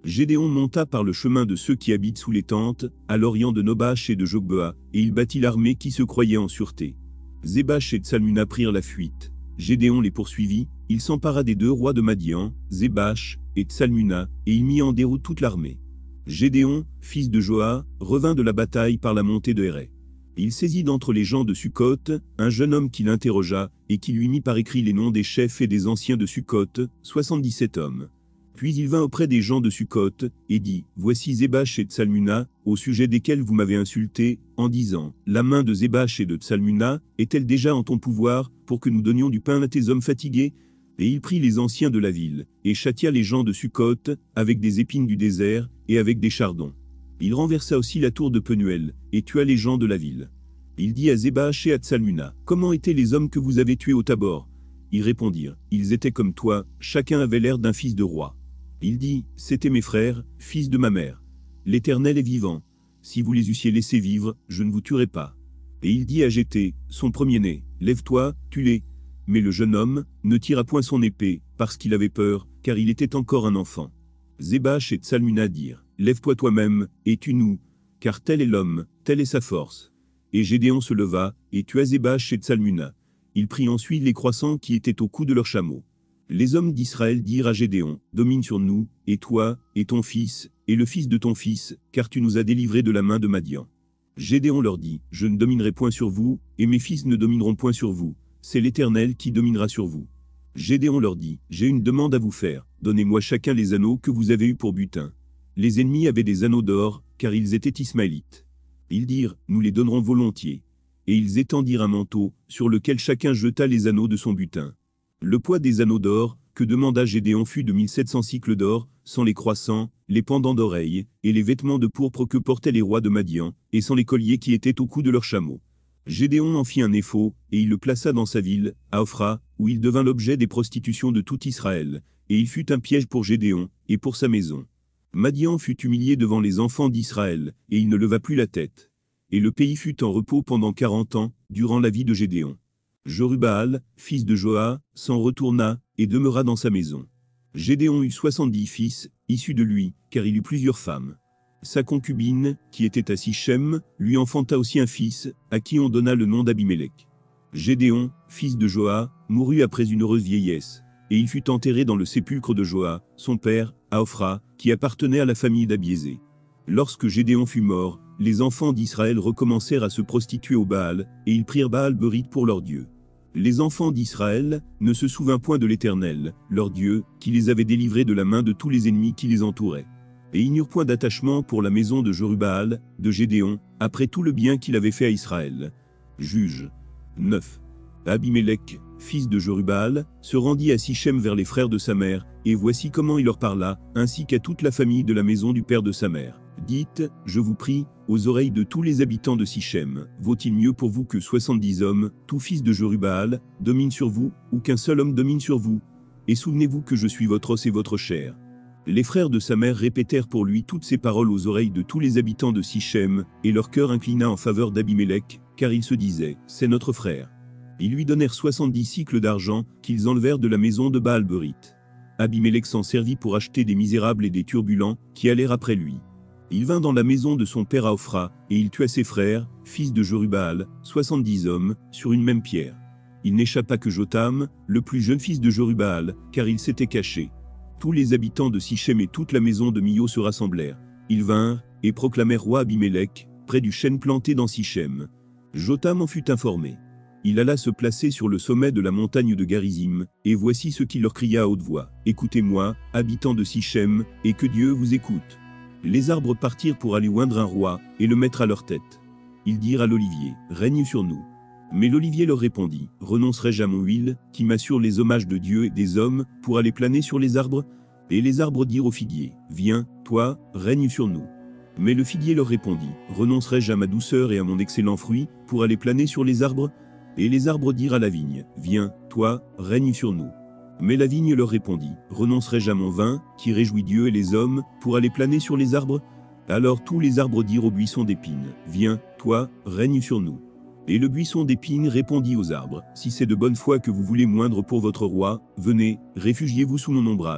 Gédéon monta par le chemin de ceux qui habitent sous les tentes, à l'orient de Nobash et de Jogboa, et il battit l'armée qui se croyait en sûreté. Zébash et Tsalmuna prirent la fuite. Gédéon les poursuivit, il s'empara des deux rois de Madian, Zébash et Tsalmuna, et il mit en déroute toute l'armée. Gédéon, fils de Joa, revint de la bataille par la montée de Héré. Il saisit d'entre les gens de Sukkot un jeune homme qui l'interrogea, et qui lui mit par écrit les noms des chefs et des anciens de Sukkot, soixante-dix-sept hommes. Puis il vint auprès des gens de Sukkot, et dit, « Voici Zébash et Tsalmuna, au sujet desquels vous m'avez insulté, en disant, la main de Zébash et de Tsalmuna est-elle déjà en ton pouvoir, pour que nous donnions du pain à tes hommes fatigués ?» Et il prit les anciens de la ville, et châtia les gens de Sukkot, avec des épines du désert, et avec des chardons. Il renversa aussi la tour de Penuel, et tua les gens de la ville. Il dit à Zébash et à Tsalmuna, « Comment étaient les hommes que vous avez tués au Tabor ?» Ils répondirent, « Ils étaient comme toi, chacun avait l'air d'un fils de roi. » Il dit, « C'étaient mes frères, fils de ma mère. L'Éternel est vivant. Si vous les eussiez laissés vivre, je ne vous tuerais pas. » Et il dit à Jété, son premier-né, « Lève-toi, tue-les. » Mais le jeune homme ne tira point son épée, parce qu'il avait peur, car il était encore un enfant. Zébash et Tsalmuna dirent, « Lève-toi toi-même, et tue-nous, car tel est l'homme, telle est sa force. » Et Gédéon se leva, et tua Zébash et Tsalmuna. Il prit ensuite les croissants qui étaient au cou de leurs chameaux. Les hommes d'Israël dirent à Gédéon, « Domine sur nous, et toi, et ton fils, et le fils de ton fils, car tu nous as délivrés de la main de Madian. » Gédéon leur dit, « Je ne dominerai point sur vous, et mes fils ne domineront point sur vous. C'est l'Éternel qui dominera sur vous. » Gédéon leur dit, « J'ai une demande à vous faire, donnez-moi chacun les anneaux que vous avez eus pour butin. » Les ennemis avaient des anneaux d'or, car ils étaient ismaélites. Ils dirent, « Nous les donnerons volontiers. » Et ils étendirent un manteau, sur lequel chacun jeta les anneaux de son butin. Le poids des anneaux d'or, que demanda Gédéon fut de mille sept cents cycles d'or, sans les croissants, les pendants d'oreilles, et les vêtements de pourpre que portaient les rois de Madian, et sans les colliers qui étaient au cou de leurs chameaux. Gédéon en fit un éphod, et il le plaça dans sa ville, à Ophra, où il devint l'objet des prostitutions de tout Israël, et il fut un piège pour Gédéon, et pour sa maison. Madian fut humilié devant les enfants d'Israël, et il ne leva plus la tête. Et le pays fut en repos pendant quarante ans, durant la vie de Gédéon. Jorubbaal, fils de Joa, s'en retourna, et demeura dans sa maison. Gédéon eut soixante-dix fils, issus de lui, car il eut plusieurs femmes. Sa concubine, qui était à Sichem, lui enfanta aussi un fils, à qui on donna le nom d'Abimélec. Gédéon, fils de Joa, mourut après une heureuse vieillesse, et il fut enterré dans le sépulcre de Joa, son père, à Ophra, qui appartenait à la famille d'Abiézé. Lorsque Gédéon fut mort, les enfants d'Israël recommencèrent à se prostituer au Baal, et ils prirent Baal-Berith pour leur Dieu. Les enfants d'Israël ne se souvinrent point de l'Éternel, leur Dieu, qui les avait délivrés de la main de tous les ennemis qui les entouraient. Et ils n'eurent point d'attachement pour la maison de Jorubbaal, de Gédéon, après tout le bien qu'il avait fait à Israël. Juge neuf. Abimélec, fils de Jorubbaal, se rendit à Sichem vers les frères de sa mère, et voici comment il leur parla, ainsi qu'à toute la famille de la maison du père de sa mère. Dites, je vous prie, aux oreilles de tous les habitants de Sichem, vaut-il mieux pour vous que soixante-dix hommes, tout fils de Jorubbaal, dominent sur vous, ou qu'un seul homme domine sur vous? Et souvenez-vous que je suis votre os et votre chair. Les frères de sa mère répétèrent pour lui toutes ces paroles aux oreilles de tous les habitants de Sichem, et leur cœur inclina en faveur d'Abimélec, car ils se disaient, c'est notre frère. Ils lui donnèrent soixante-dix cycles d'argent, qu'ils enlevèrent de la maison de Baal-Berith. Abimélec s'en servit pour acheter des misérables et des turbulents, qui allèrent après lui. Il vint dans la maison de son père à Ophra, et il tua ses frères, fils de Jorubbaal, soixante-dix hommes, sur une même pierre. Il n'échappa que Jotam, le plus jeune fils de Jorubbaal, car il s'était caché. Tous les habitants de Sichem et toute la maison de Milo se rassemblèrent. Ils vinrent, et proclamèrent roi Abimélec, près du chêne planté dans Sichem. Jotam en fut informé. Il alla se placer sur le sommet de la montagne de Garizim, et voici ce qu'il leur cria à haute voix. Écoutez-moi, habitants de Sichem, et que Dieu vous écoute. Les arbres partirent pour aller oindre un roi, et le mettre à leur tête. Ils dirent à l'olivier, règne sur nous. Mais l'olivier leur répondit, renoncerai-je à mon huile, qui m'assure les hommages de Dieu et des hommes, pour aller planer sur les arbres? Et les arbres dirent au figuier, viens, toi, règne sur nous. Mais le figuier leur répondit, renoncerai-je à ma douceur et à mon excellent fruit, pour aller planer sur les arbres? Et les arbres dirent à la vigne, viens, toi, règne sur nous. Mais la vigne leur répondit, renoncerai-je à mon vin, qui réjouit Dieu et les hommes, pour aller planer sur les arbres? Alors tous les arbres dirent au buisson d'épines, viens, toi, règne sur nous. Et le buisson d'épines répondit aux arbres, si c'est de bonne foi que vous voulez moindre pour votre roi, venez, réfugiez-vous sous mon ombrage,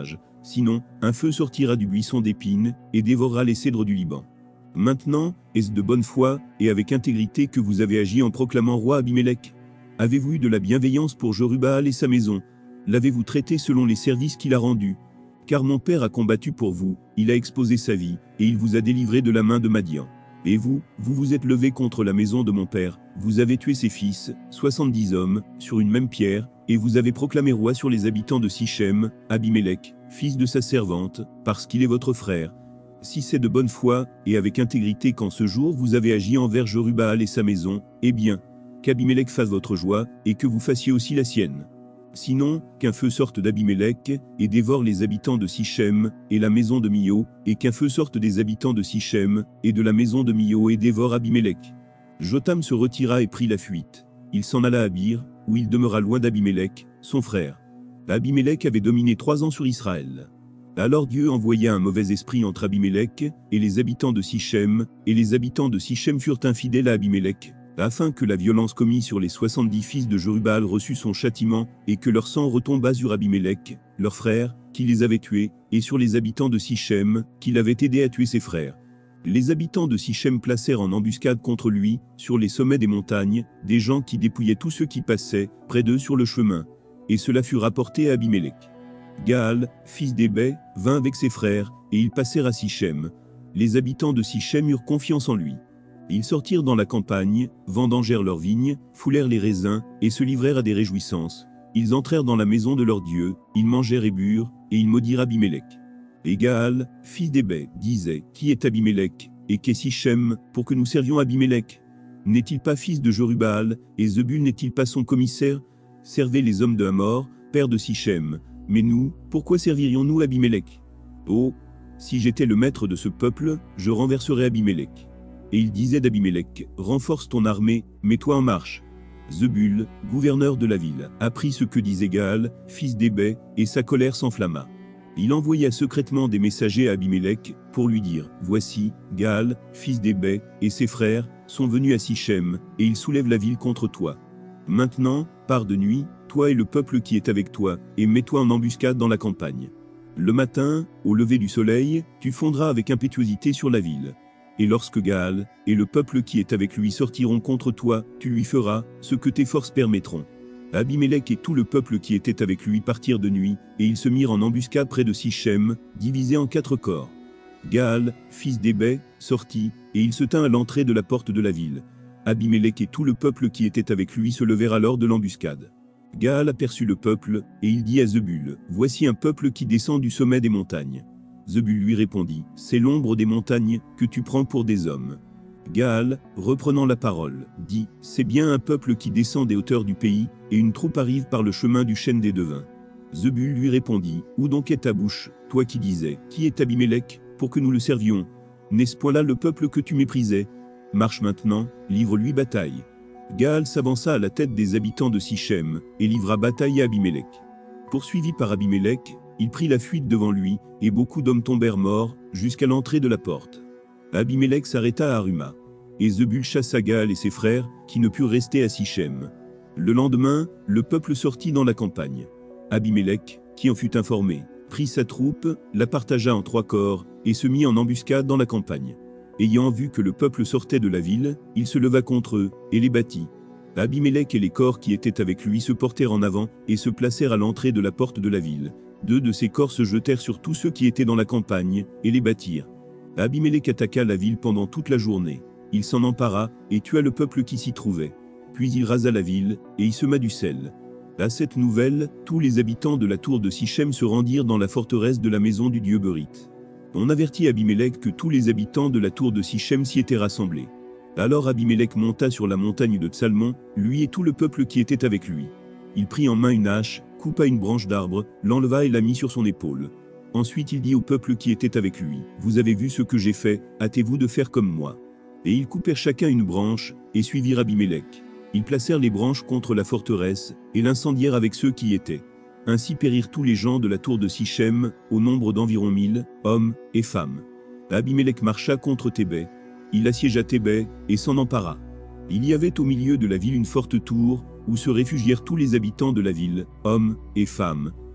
Sinon, un feu sortira du buisson d'épines, et dévorera les cèdres du Liban. Maintenant, est-ce de bonne foi, et avec intégrité que vous avez agi en proclamant roi Abimélec? Avez-vous eu de la bienveillance pour Jerubbaal et sa maison? L'avez-vous traité selon les services qu'il a rendus? Car mon père a combattu pour vous, il a exposé sa vie, et il vous a délivré de la main de Madian. Et vous, vous vous êtes levé contre la maison de mon père, vous avez tué ses fils, soixante-dix hommes, sur une même pierre, et vous avez proclamé roi sur les habitants de Sichem, Abimélec, fils de sa servante, parce qu'il est votre frère. Si c'est de bonne foi, et avec intégrité qu'en ce jour vous avez agi envers Jerubbaal et sa maison, eh bien, qu'Abimélec fasse votre joie, et que vous fassiez aussi la sienne. Sinon, qu'un feu sorte d'Abimélec, et dévore les habitants de Sichem, et la maison de Mio, et qu'un feu sorte des habitants de Sichem, et de la maison de Mio et dévore Abimélec. Jotham se retira et prit la fuite. Il s'en alla à Bir, où il demeura loin d'Abimélec, son frère. Abimélec avait dominé trois ans sur Israël. Alors Dieu envoya un mauvais esprit entre Abimélec et les habitants de Sichem, et les habitants de Sichem furent infidèles à Abimélec, afin que la violence commise sur les soixante-dix fils de Jerubbaal reçût son châtiment, et que leur sang retombât sur Abimélec, leur frère, qui les avait tués, et sur les habitants de Sichem, qui l'avaient aidé à tuer ses frères. Les habitants de Sichem placèrent en embuscade contre lui, sur les sommets des montagnes, des gens qui dépouillaient tous ceux qui passaient, près d'eux sur le chemin. Et cela fut rapporté à Abimélec. Gaal, fils d'Ébé, vint avec ses frères, et ils passèrent à Sichem. Les habitants de Sichem eurent confiance en lui. Ils sortirent dans la campagne, vendangèrent leurs vignes, foulèrent les raisins, et se livrèrent à des réjouissances. Ils entrèrent dans la maison de leur Dieu, ils mangèrent et burent, et ils maudirent Abimélec. Et Gaal, fils d'Ébé, disait, qui est Abimélec, et qu'est Sichem, pour que nous servions Abimélec? N'est-il pas fils de Jerubbaal, et Zebul n'est-il pas son commissaire? Servez les hommes de Hamor, père de Sichem. Mais nous, pourquoi servirions-nous Abimélec? Oh, si j'étais le maître de ce peuple, je renverserais Abimélec. Et il disait d'Abimélec, renforce ton armée, mets-toi en marche. Zebul, gouverneur de la ville, apprit ce que disait Gaal, fils d'Ébé, et sa colère s'enflamma. Il envoya secrètement des messagers à Abimélec, pour lui dire, voici, Gaal, fils d'Ébé, et ses frères, sont venus à Sichem, et ils soulèvent la ville contre toi. Maintenant, pars de nuit, toi et le peuple qui est avec toi, et mets-toi en embuscade dans la campagne. Le matin, au lever du soleil, tu fondras avec impétuosité sur la ville. Et lorsque Gaal, et le peuple qui est avec lui sortiront contre toi, tu lui feras, ce que tes forces permettront. Abimélec et tout le peuple qui était avec lui partirent de nuit, et ils se mirent en embuscade près de Sichem, divisés en quatre corps. Gaal, fils d'Ébé, sortit, et il se tint à l'entrée de la porte de la ville. Abimélec et tout le peuple qui était avec lui se levèrent alors de l'embuscade. Gaal aperçut le peuple, et il dit à Zebul, voici un peuple qui descend du sommet des montagnes. Zebul lui répondit, c'est l'ombre des montagnes, que tu prends pour des hommes. Gaal, reprenant la parole, dit, c'est bien un peuple qui descend des hauteurs du pays, et une troupe arrive par le chemin du chêne des devins. Zebul lui répondit, où donc est ta bouche, toi qui disais, qui est Abimélec, pour que nous le servions? N'est-ce point là le peuple que tu méprisais? Marche maintenant, livre-lui bataille. Gaal s'avança à la tête des habitants de Sichem, et livra bataille à Abimélec. Poursuivi par Abimélec, il prit la fuite devant lui, et beaucoup d'hommes tombèrent morts, jusqu'à l'entrée de la porte. Abimélec s'arrêta à Aruma. Et Zebul chassa Gaal et ses frères, qui ne purent rester à Sichem. Le lendemain, le peuple sortit dans la campagne. Abimélec, qui en fut informé, prit sa troupe, la partagea en trois corps, et se mit en embuscade dans la campagne. Ayant vu que le peuple sortait de la ville, il se leva contre eux, et les battit. Abimélec et les corps qui étaient avec lui se portèrent en avant, et se placèrent à l'entrée de la porte de la ville. Deux de ces corps se jetèrent sur tous ceux qui étaient dans la campagne, et les battirent. Abimélec attaqua la ville pendant toute la journée. Il s'en empara, et tua le peuple qui s'y trouvait. Puis il rasa la ville, et y sema du sel. À cette nouvelle, tous les habitants de la tour de Sichem se rendirent dans la forteresse de la maison du dieu Berit. On avertit Abimélec que tous les habitants de la tour de Sichem s'y étaient rassemblés. Alors Abimélec monta sur la montagne de Tsalmon, lui et tout le peuple qui était avec lui. Il prit en main une hache, coupa une branche d'arbre, l'enleva et la mit sur son épaule. Ensuite il dit au peuple qui était avec lui, « Vous avez vu ce que j'ai fait, hâtez-vous de faire comme moi. » Et ils coupèrent chacun une branche, et suivirent Abimélec. Ils placèrent les branches contre la forteresse, et l'incendièrent avec ceux qui y étaient. Ainsi périrent tous les gens de la tour de Sichem, au nombre d'environ mille, hommes et femmes. Abimélec marcha contre Thébé. Il assiégea Thébé, et s'en empara. Il y avait au milieu de la ville une forte tour, où se réfugièrent tous les habitants de la ville, hommes et femmes.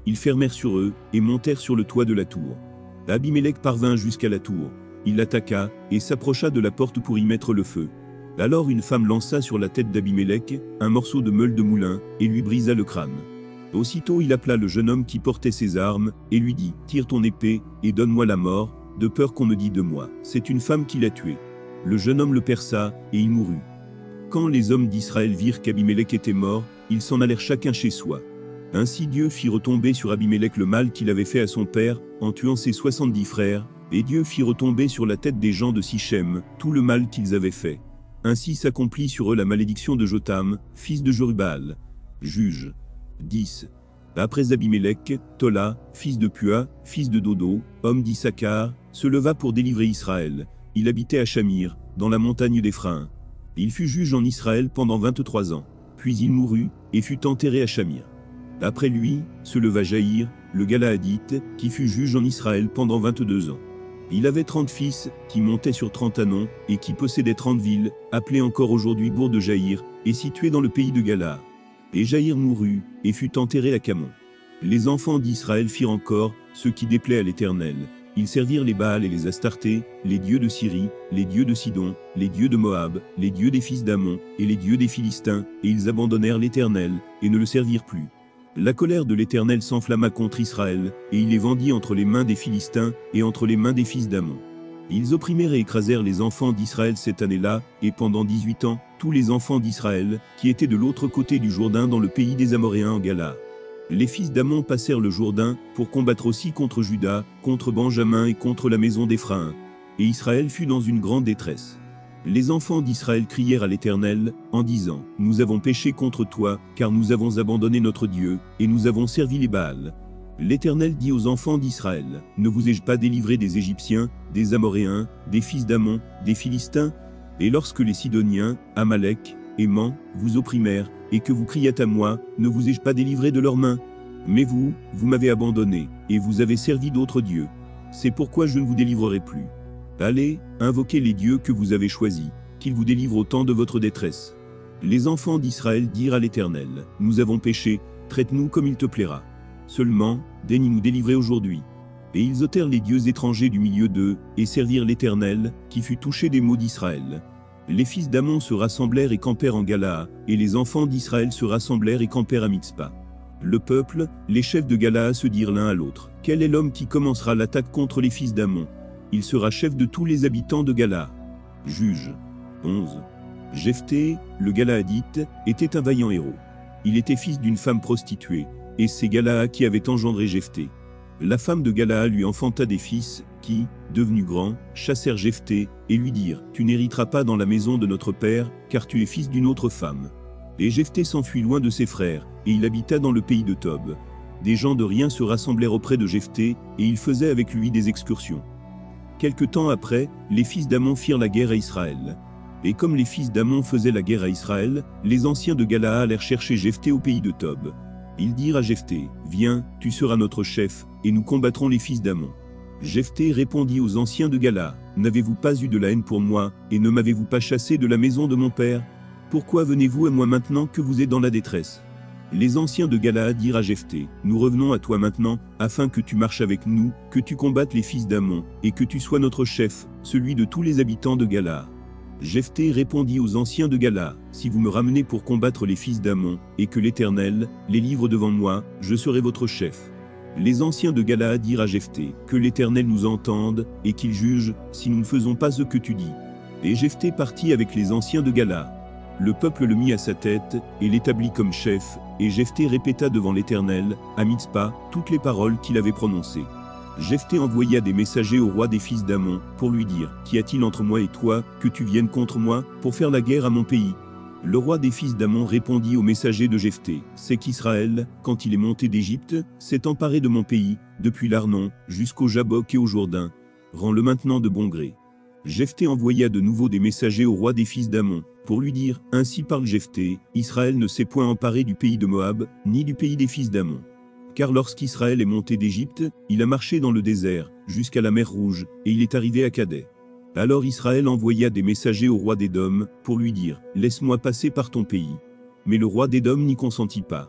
Ils fermèrent sur eux, et montèrent sur le toit de la tour. Abimélec parvint jusqu'à la tour. Il l'attaqua, et s'approcha de la porte pour y mettre le feu. Alors une femme lança sur la tête d'Abimélec un morceau de meule de moulin, et lui brisa le crâne. Aussitôt il appela le jeune homme qui portait ses armes, et lui dit, « Tire ton épée, et donne-moi la mort, de peur qu'on ne dise de moi, c'est une femme qui l'a tué. » Le jeune homme le perça, et il mourut. Quand les hommes d'Israël virent qu'Abimélec était mort, ils s'en allèrent chacun chez soi. Ainsi Dieu fit retomber sur Abimélec le mal qu'il avait fait à son père, en tuant ses soixante-dix frères, et Dieu fit retomber sur la tête des gens de Sichem tout le mal qu'ils avaient fait. Ainsi s'accomplit sur eux la malédiction de Jotham, fils de Jorubal. Juge. dix. Après Abimélec, Tola, fils de Pua, fils de Dodo, homme d'Issachar, se leva pour délivrer Israël. Il habitait à Shamir, dans la montagne d'Éphraïm. Il fut juge en Israël pendant vingt-trois ans. Puis il mourut, et fut enterré à Shamir. Après lui, se leva Jaïr, le Galaadite, qui fut juge en Israël pendant vingt-deux ans. Il avait trente fils, qui montaient sur trente anons, et qui possédaient trente villes, appelées encore aujourd'hui bourg de Jaïr, et situées dans le pays de Galaad. Et Jaïr mourut, et fut enterré à Camon. Les enfants d'Israël firent encore ce qui déplaît à l'Éternel. Ils servirent les Baals et les Astartés, les dieux de Syrie, les dieux de Sidon, les dieux de Moab, les dieux des fils d'Ammon, et les dieux des Philistins, et ils abandonnèrent l'Éternel, et ne le servirent plus. La colère de l'Éternel s'enflamma contre Israël, et il les vendit entre les mains des Philistins, et entre les mains des fils d'Ammon. Ils opprimèrent et écrasèrent les enfants d'Israël cette année-là, et pendant dix-huit ans, tous les enfants d'Israël, qui étaient de l'autre côté du Jourdain dans le pays des Amoréens en Galaad. Les fils d'Ammon passèrent le Jourdain, pour combattre aussi contre Juda, contre Benjamin et contre la maison d'Éphraïm. Et Israël fut dans une grande détresse. Les enfants d'Israël crièrent à l'Éternel, en disant, « Nous avons péché contre toi, car nous avons abandonné notre Dieu, et nous avons servi les Baals. » L'Éternel dit aux enfants d'Israël, « Ne vous ai-je pas délivré des Égyptiens, des Amoréens, des fils d'Ammon, des Philistins? Et lorsque les Sidoniens, Amalek, Éman, vous opprimèrent, et que vous criâtes à moi, ne vous ai-je pas délivré de leurs mains? Mais vous, vous m'avez abandonné, et vous avez servi d'autres dieux. C'est pourquoi je ne vous délivrerai plus. Allez, invoquez les dieux que vous avez choisis, qu'ils vous délivrent au temps de votre détresse. » Les enfants d'Israël dirent à l'Éternel, « Nous avons péché, traite-nous comme il te plaira. Seulement, daigne nous délivrer aujourd'hui. » Et ils ôtèrent les dieux étrangers du milieu d'eux, et servirent l'Éternel, qui fut touché des maux d'Israël. Les fils d'Ammon se rassemblèrent et campèrent en Galaad, et les enfants d'Israël se rassemblèrent et campèrent à Mitzpa. Le peuple, les chefs de Galaad se dirent l'un à l'autre, « Quel est l'homme qui commencera l'attaque contre les fils d'Ammon? Il sera chef de tous les habitants de Galaad. » Juge. onze. Jephthé, le Galaadite, était un vaillant héros. Il était fils d'une femme prostituée, et c'est Galaad qui avait engendré Jephthé. La femme de Galaad lui enfanta des fils, qui, devenus grands, chassèrent Jephthé, et lui dirent, « Tu n'hériteras pas dans la maison de notre père, car tu es fils d'une autre femme. » Et Jephthé s'enfuit loin de ses frères, et il habita dans le pays de Tob. Des gens de rien se rassemblèrent auprès de Jephthé, et ils faisaient avec lui des excursions. Quelque temps après, les fils d'Ammon firent la guerre à Israël. Et comme les fils d'Ammon faisaient la guerre à Israël, les anciens de Galaad allèrent chercher Jephthé au pays de Tob. Ils dirent à Jephthé, « Viens, tu seras notre chef, et nous combattrons les fils d'Ammon. » Jephthé répondit aux anciens de Galaad, « N'avez-vous pas eu de la haine pour moi, et ne m'avez-vous pas chassé de la maison de mon père? Pourquoi venez-vous à moi maintenant que vous êtes dans la détresse? » Les anciens de Galaad dirent à Jephthé, « Nous revenons à toi maintenant, afin que tu marches avec nous, que tu combattes les fils d'Ammon, et que tu sois notre chef, celui de tous les habitants de Galaad. » Jephthé répondit aux anciens de Galaad, « Si vous me ramenez pour combattre les fils d'Ammon, et que l'Éternel les livre devant moi, je serai votre chef. » Les anciens de Galaad dirent à Jephthé, « Que l'Éternel nous entende, et qu'il juge, si nous ne faisons pas ce que tu dis. » Et Jephthé partit avec les anciens de Galaad. Le peuple le mit à sa tête, et l'établit comme chef, et Jephthé répéta devant l'Éternel, à Mitzpa, toutes les paroles qu'il avait prononcées. Jephthé envoya des messagers au roi des fils d'Ammon, pour lui dire, « Qu'y a-t-il entre moi et toi, que tu viennes contre moi, pour faire la guerre à mon pays ?» Le roi des fils d'Ammon répondit aux messagers de Jephthé, « C'est qu'Israël, quand il est monté d'Égypte, s'est emparé de mon pays, depuis l'Arnon, jusqu'au Jabbok et au Jourdain. Rends-le maintenant de bon gré. » Jephthé envoya de nouveau des messagers au roi des fils d'Ammon, pour lui dire, « Ainsi parle Jephthé, Israël ne s'est point emparé du pays de Moab, ni du pays des fils d'Ammon. Car lorsqu'Israël est monté d'Égypte, il a marché dans le désert, jusqu'à la mer Rouge, et il est arrivé à Kadès. Alors Israël envoya des messagers au roi d'Édom, pour lui dire, « Laisse-moi passer par ton pays. » Mais le roi d'Édom n'y consentit pas.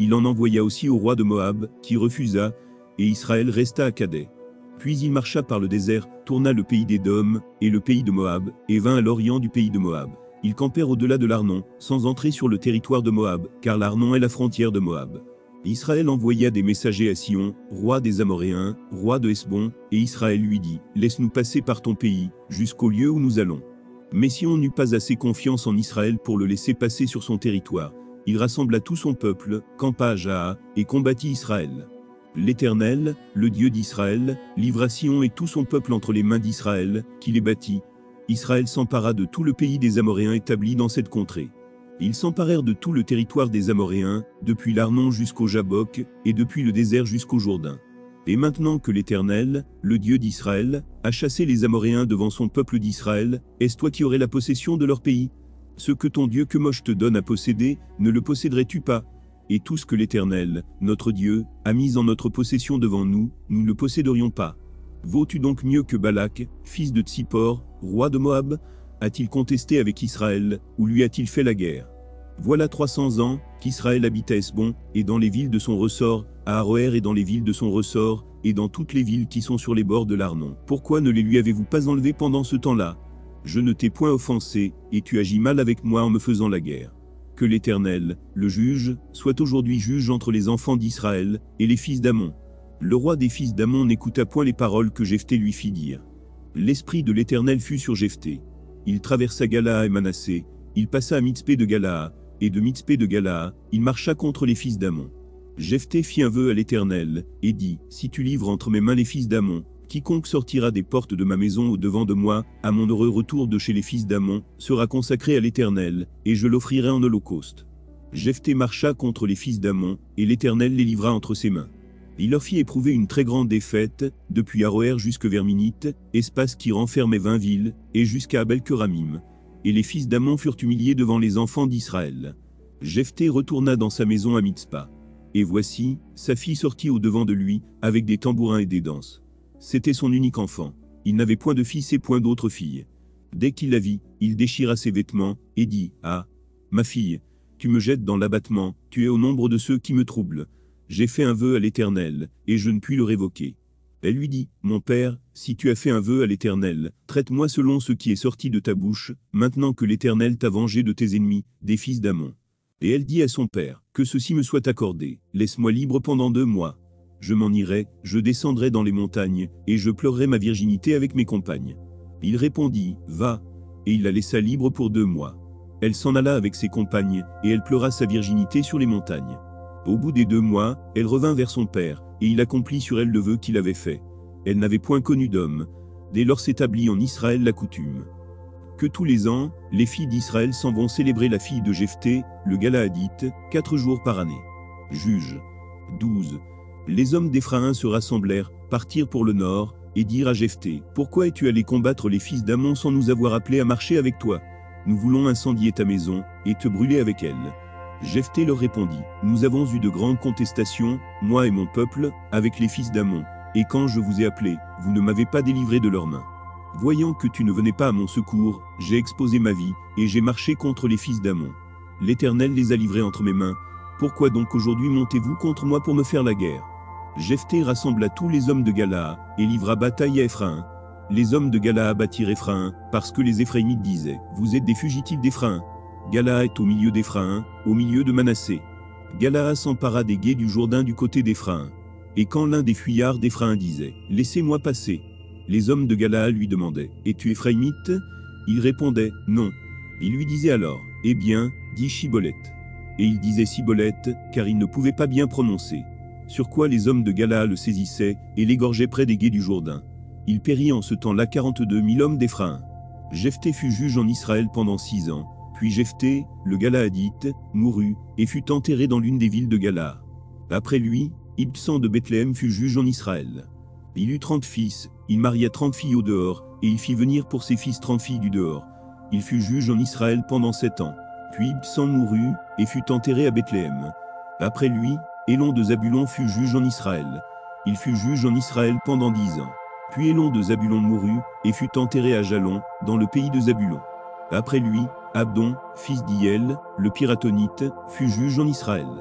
Il en envoya aussi au roi de Moab, qui refusa, et Israël resta à Cadet. Puis il marcha par le désert, tourna le pays d'Édom, et le pays de Moab, et vint à l'orient du pays de Moab. Ils campèrent au-delà de l'Arnon, sans entrer sur le territoire de Moab, car l'Arnon est la frontière de Moab. Israël envoya des messagers à Sion, roi des Amoréens, roi de Hesbon, et Israël lui dit, « Laisse-nous passer par ton pays, jusqu'au lieu où nous allons. » Mais Sion n'eut pas assez confiance en Israël pour le laisser passer sur son territoire. Il rassembla tout son peuple, campa à Jaha, et combattit Israël. L'Éternel, le Dieu d'Israël, livra Sion et tout son peuple entre les mains d'Israël, qui les battit. Israël s'empara de tout le pays des Amoréens établi dans cette contrée. Ils s'emparèrent de tout le territoire des Amoréens, depuis l'Arnon jusqu'au Jabbok, et depuis le désert jusqu'au Jourdain. Et maintenant que l'Éternel, le Dieu d'Israël, a chassé les Amoréens devant son peuple d'Israël, est-ce toi qui aurais la possession de leur pays? Ce que ton Dieu Kemosh te donne à posséder, ne le posséderais-tu pas? Et tout ce que l'Éternel, notre Dieu, a mis en notre possession devant nous, nous ne le posséderions pas. Vaux-tu donc mieux que Balak, fils de Tsippor, roi de Moab? A-t-il contesté avec Israël, ou lui a-t-il fait la guerre? Voilà trois cents ans, qu'Israël habite à Hesbon, et dans les villes de son ressort, à Aroër et dans les villes de son ressort, et dans toutes les villes qui sont sur les bords de l'Arnon. Pourquoi ne les lui avez-vous pas enlevés pendant ce temps-là? Je ne t'ai point offensé, et tu agis mal avec moi en me faisant la guerre. Que l'Éternel, le juge, soit aujourd'hui juge entre les enfants d'Israël, et les fils d'Amon. Le roi des fils d'Amon n'écouta point les paroles que Jephthé lui fit dire. L'esprit de l'Éternel fut sur Jephthé. Il traversa Galaad et Manassé, il passa à Mitzpé de Galaad, et de Mitzpé de Galaad, il marcha contre les fils d'Amon. Jephthé fit un vœu à l'Éternel, et dit, « Si tu livres entre mes mains les fils d'Amon, quiconque sortira des portes de ma maison au-devant de moi, à mon heureux retour de chez les fils d'Amon, sera consacré à l'Éternel, et je l'offrirai en holocauste. » Jephthé marcha contre les fils d'Amon, et l'Éternel les livra entre ses mains. Il leur fit éprouver une très grande défaite, depuis Aroër jusque vers Minite, espace qui renfermait vingt villes, et jusqu'à Abel-Keramim. Et les fils d'Amon furent humiliés devant les enfants d'Israël. Jephthé retourna dans sa maison à Mitzpa. Et voici, sa fille sortit au-devant de lui, avec des tambourins et des danses. C'était son unique enfant. Il n'avait point de fils et point d'autre fille. Dès qu'il la vit, il déchira ses vêtements, et dit, « Ah, ma fille, tu me jettes dans l'abattement, tu es au nombre de ceux qui me troublent. J'ai fait un vœu à l'Éternel, et je ne puis le révoquer. » Elle lui dit, « Mon père, si tu as fait un vœu à l'Éternel, traite-moi selon ce qui est sorti de ta bouche, maintenant que l'Éternel t'a vengé de tes ennemis, des fils d'Amon. » Et elle dit à son père, « Que ceci me soit accordé, laisse-moi libre pendant deux mois. Je m'en irai, je descendrai dans les montagnes, et je pleurerai ma virginité avec mes compagnes. » Il répondit, « Va. » Et il la laissa libre pour deux mois. Elle s'en alla avec ses compagnes, et elle pleura sa virginité sur les montagnes. Au bout des deux mois, elle revint vers son père, et il accomplit sur elle le vœu qu'il avait fait. Elle n'avait point connu d'homme. Dès lors s'établit en Israël la coutume que tous les ans, les filles d'Israël s'en vont célébrer la fille de Jephthé, le Galaadite, quatre jours par année. Juge. douze. Les hommes d'Éphraïm se rassemblèrent, partirent pour le nord, et dirent à Jephthé, « Pourquoi es-tu allé combattre les fils d'Amon sans nous avoir appelés à marcher avec toi? Nous voulons incendier ta maison, et te brûler avec elle. » Jephthé leur répondit, « Nous avons eu de grandes contestations, moi et mon peuple, avec les fils d'Amon, et quand je vous ai appelés, vous ne m'avez pas délivré de leurs mains. Voyant que tu ne venais pas à mon secours, j'ai exposé ma vie, et j'ai marché contre les fils d'Amon. L'Éternel les a livrés entre mes mains. Pourquoi donc aujourd'hui montez-vous contre moi pour me faire la guerre? » Jephthé rassembla tous les hommes de Galaad, et livra bataille à Éphraïm. Les hommes de Galaad battirent Éphraïm, parce que les Éphraïmites disaient, « Vous êtes des fugitifs d'Éphraïm. » Galaad est au milieu d'Éphraïm, au milieu de Manassé. Galaad s'empara des gués du Jourdain du côté d'Éphraïm. Et quand l'un des fuyards d'Éphraïm disait, « Laissez-moi passer », les hommes de Galaad lui demandaient, « Es-tu Éphraïmite » Il répondait, « Non. » Il lui disait alors, « Eh bien, dis Chiboleth. » Et il disait Siboleth, car il ne pouvait pas bien prononcer. Sur quoi les hommes de Galaad le saisissaient, et l'égorgeaient près des gués du Jourdain. Il périt en ce temps-là quarante-deux mille hommes d'Éphraïm. Jephthé fut juge en Israël pendant six ans. Puis Jephthé, le Galaadite, mourut, et fut enterré dans l'une des villes de Galaad. Après lui, Ibsan de Bethléem fut juge en Israël. Il eut trente fils, il maria trente filles au dehors, et il fit venir pour ses fils trente filles du dehors. Il fut juge en Israël pendant sept ans. Puis Ibsan mourut, et fut enterré à Bethléem. Après lui, Élon de Zabulon fut juge en Israël. Il fut juge en Israël pendant dix ans. Puis Élon de Zabulon mourut, et fut enterré à Jalon, dans le pays de Zabulon. Après lui, Abdon, fils d'Iel, le Piratonite, fut juge en Israël.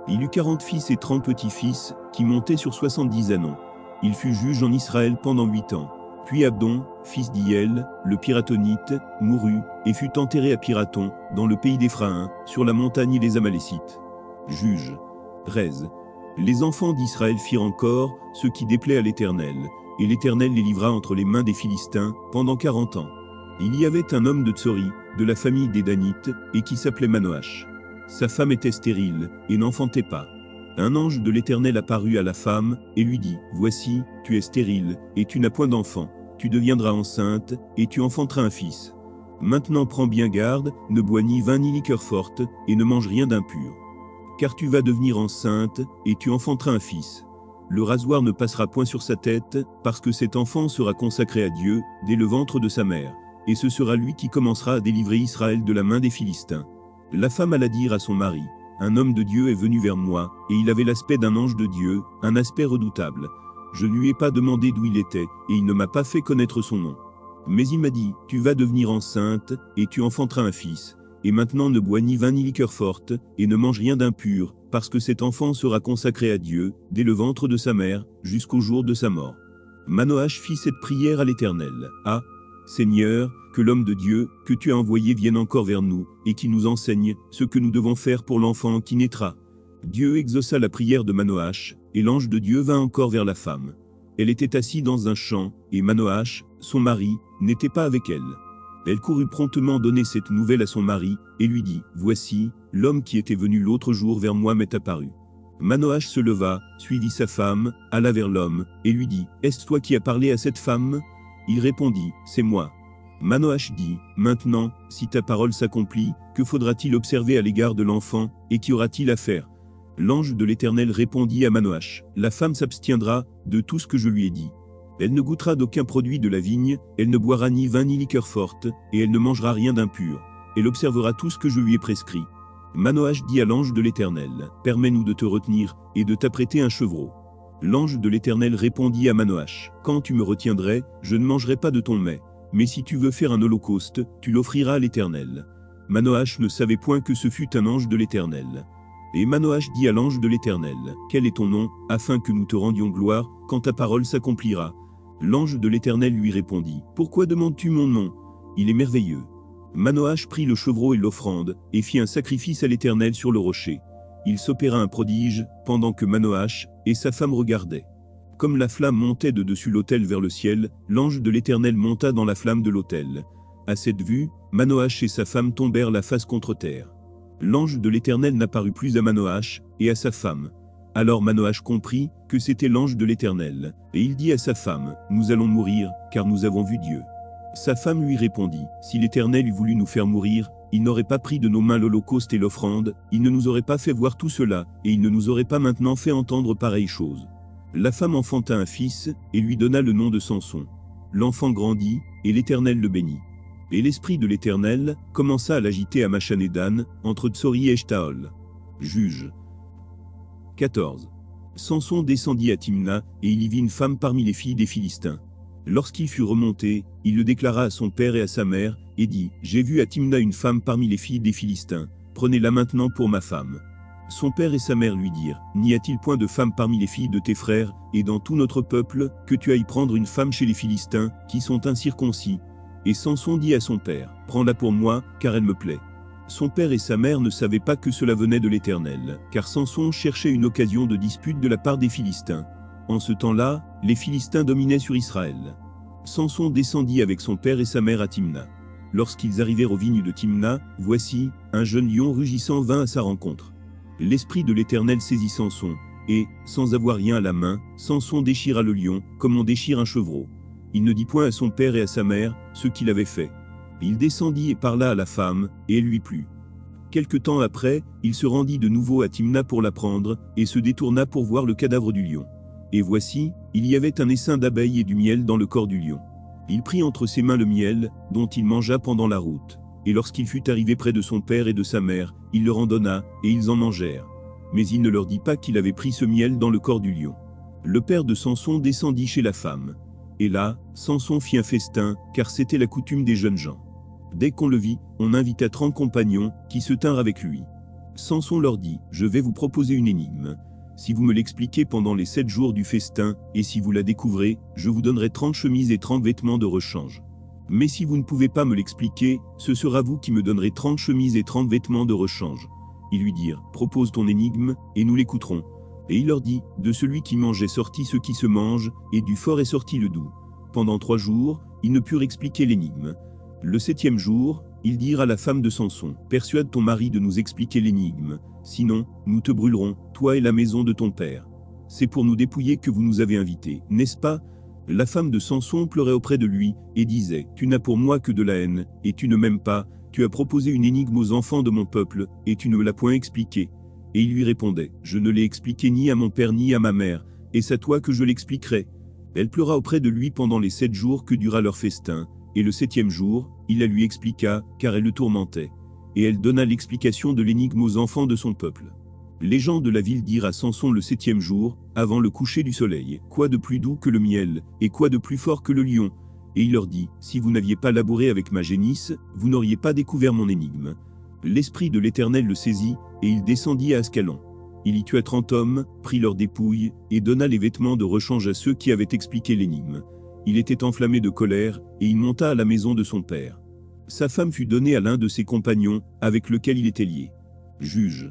Il eut quarante fils et trente petits-fils, qui montaient sur soixante-dix ânons. Il fut juge en Israël pendant huit ans. Puis Abdon, fils d'Hiel, le Piratonite, mourut, et fut enterré à Piraton, dans le pays d'Éphraïm, sur la montagne des Amalécites. Juge. treize. Les enfants d'Israël firent encore ce qui déplaît à l'Éternel, et l'Éternel les livra entre les mains des Philistins, pendant quarante ans. Il y avait un homme de Tsori, de la famille des Danites, et qui s'appelait Manoach. Sa femme était stérile, et n'enfantait pas. Un ange de l'Éternel apparut à la femme, et lui dit, « Voici, tu es stérile, et tu n'as point d'enfant. Tu deviendras enceinte, et tu enfanteras un fils. Maintenant prends bien garde, ne bois ni vin ni liqueur forte, et ne mange rien d'impur. Car tu vas devenir enceinte, et tu enfanteras un fils. Le rasoir ne passera point sur sa tête, parce que cet enfant sera consacré à Dieu, dès le ventre de sa mère. Et ce sera lui qui commencera à délivrer Israël de la main des Philistins. » La femme alla dire à son mari, « Un homme de Dieu est venu vers moi, et il avait l'aspect d'un ange de Dieu, un aspect redoutable. Je ne lui ai pas demandé d'où il était, et il ne m'a pas fait connaître son nom. Mais il m'a dit, tu vas devenir enceinte, et tu enfanteras un fils. Et maintenant ne bois ni vin ni liqueur forte, et ne mange rien d'impur, parce que cet enfant sera consacré à Dieu, dès le ventre de sa mère, jusqu'au jour de sa mort. » Manoach fit cette prière à l'Éternel. « Ah, Seigneur, que l'homme de Dieu, que tu as envoyé vienne encore vers nous, et qui nous enseigne ce que nous devons faire pour l'enfant qui naîtra. » Dieu exauça la prière de Manoach, et l'ange de Dieu vint encore vers la femme. Elle était assise dans un champ, et Manoach, son mari, n'était pas avec elle. Elle courut promptement donner cette nouvelle à son mari, et lui dit, « Voici, l'homme qui était venu l'autre jour vers moi m'est apparu. » Manoach se leva, suivit sa femme, alla vers l'homme, et lui dit, « Est-ce toi qui as parlé à cette femme ?» Il répondit, « C'est moi. » Manoach dit, « Maintenant, si ta parole s'accomplit, que faudra-t-il observer à l'égard de l'enfant, et qu'y aura-t-il à faire ?» L'ange de l'Éternel répondit à Manoach, « La femme s'abstiendra de tout ce que je lui ai dit. Elle ne goûtera d'aucun produit de la vigne, elle ne boira ni vin ni liqueur forte, et elle ne mangera rien d'impur. Elle observera tout ce que je lui ai prescrit. » Manoach dit à l'ange de l'Éternel, « Permets-nous de te retenir, et de t'apprêter un chevreau. » L'ange de l'Éternel répondit à Manoach, « Quand tu me retiendrais, je ne mangerai pas de ton mets. Mais si tu veux faire un holocauste, tu l'offriras à l'Éternel. » Manoach ne savait point que ce fût un ange de l'Éternel. Et Manoach dit à l'ange de l'Éternel, « Quel est ton nom, afin que nous te rendions gloire, quand ta parole s'accomplira ?» L'ange de l'Éternel lui répondit, « Pourquoi demandes-tu mon nom? Il est merveilleux. » Manoach prit le chevreau et l'offrande, et fit un sacrifice à l'Éternel sur le rocher. Il s'opéra un prodige, pendant que Manoach et sa femme regardaient. Comme la flamme montait de dessus l'autel vers le ciel, l'ange de l'Éternel monta dans la flamme de l'autel. À cette vue, Manoach et sa femme tombèrent la face contre terre. L'ange de l'Éternel n'apparut plus à Manoach et à sa femme. Alors Manoach comprit que c'était l'ange de l'Éternel, et il dit à sa femme, « Nous allons mourir, car nous avons vu Dieu. » Sa femme lui répondit, « Si l'Éternel eût voulu nous faire mourir, il n'aurait pas pris de nos mains l'holocauste et l'offrande, il ne nous aurait pas fait voir tout cela, et il ne nous aurait pas maintenant fait entendre pareille chose. » La femme enfanta un fils, et lui donna le nom de Samson. L'enfant grandit, et l'Éternel le bénit. Et l'esprit de l'Éternel commença à l'agiter à Machanédan, entre Tsori et Eshtaol. Juge. quatorze. Samson descendit à Timna, et il y vit une femme parmi les filles des Philistins. Lorsqu'il fut remonté, il le déclara à son père et à sa mère, et dit, « J'ai vu à Timna une femme parmi les filles des Philistins, prenez-la maintenant pour ma femme. » Son père et sa mère lui dirent, « N'y a-t-il point de femme parmi les filles de tes frères, et dans tout notre peuple, que tu ailles prendre une femme chez les Philistins, qui sont incirconcis ?» Et Samson dit à son père, « Prends-la pour moi, car elle me plaît. » Son père et sa mère ne savaient pas que cela venait de l'Éternel, car Samson cherchait une occasion de dispute de la part des Philistins. En ce temps-là, les Philistins dominaient sur Israël. Samson descendit avec son père et sa mère à Timna. Lorsqu'ils arrivèrent aux vignes de Timna, voici, un jeune lion rugissant vint à sa rencontre. L'esprit de l'Éternel saisit Samson, et, sans avoir rien à la main, Samson déchira le lion, comme on déchire un chevreau. Il ne dit point à son père et à sa mère ce qu'il avait fait. Il descendit et parla à la femme, et elle lui plut. Quelque temps après, il se rendit de nouveau à Timna pour la prendre, et se détourna pour voir le cadavre du lion. Et voici, il y avait un essaim d'abeilles et du miel dans le corps du lion. Il prit entre ses mains le miel, dont il mangea pendant la route. Et lorsqu'il fut arrivé près de son père et de sa mère, il leur en donna, et ils en mangèrent. Mais il ne leur dit pas qu'il avait pris ce miel dans le corps du lion. Le père de Samson descendit chez la femme. Et là, Samson fit un festin, car c'était la coutume des jeunes gens. Dès qu'on le vit, on invita trente compagnons, qui se tinrent avec lui. Samson leur dit, je vais vous proposer une énigme. Si vous me l'expliquez pendant les sept jours du festin, et si vous la découvrez, je vous donnerai trente chemises et trente vêtements de rechange. Mais si vous ne pouvez pas me l'expliquer, ce sera vous qui me donnerez trente chemises et trente vêtements de rechange. Ils lui dirent, propose ton énigme, et nous l'écouterons. Et il leur dit, de celui qui mange est sorti ce qui se mange, et du fort est sorti le doux. Pendant trois jours, ils ne purent expliquer l'énigme. Le septième jour, ils dirent à la femme de Samson, persuade ton mari de nous expliquer l'énigme, sinon, nous te brûlerons, toi et la maison de ton père. C'est pour nous dépouiller que vous nous avez invités, n'est-ce pas? La femme de Samson pleurait auprès de lui, et disait, tu n'as pour moi que de la haine, et tu ne m'aimes pas, tu as proposé une énigme aux enfants de mon peuple, et tu ne me l'as point expliquée. Et il lui répondait, je ne l'ai expliqué ni à mon père ni à ma mère, et c'est à toi que je l'expliquerai. Elle pleura auprès de lui pendant les sept jours que dura leur festin, et le septième jour, il la lui expliqua, car elle le tourmentait. Et elle donna l'explication de l'énigme aux enfants de son peuple. Les gens de la ville dirent à Samson le septième jour, avant le coucher du soleil, quoi de plus doux que le miel, et quoi de plus fort que le lion? Et il leur dit, si vous n'aviez pas labouré avec ma génisse, vous n'auriez pas découvert mon énigme. L'Esprit de l'Éternel le saisit, et il descendit à Ascalon. Il y tua trente hommes, prit leurs dépouilles, et donna les vêtements de rechange à ceux qui avaient expliqué l'énigme. Il était enflammé de colère, et il monta à la maison de son père. Sa femme fut donnée à l'un de ses compagnons, avec lequel il était lié. Juge.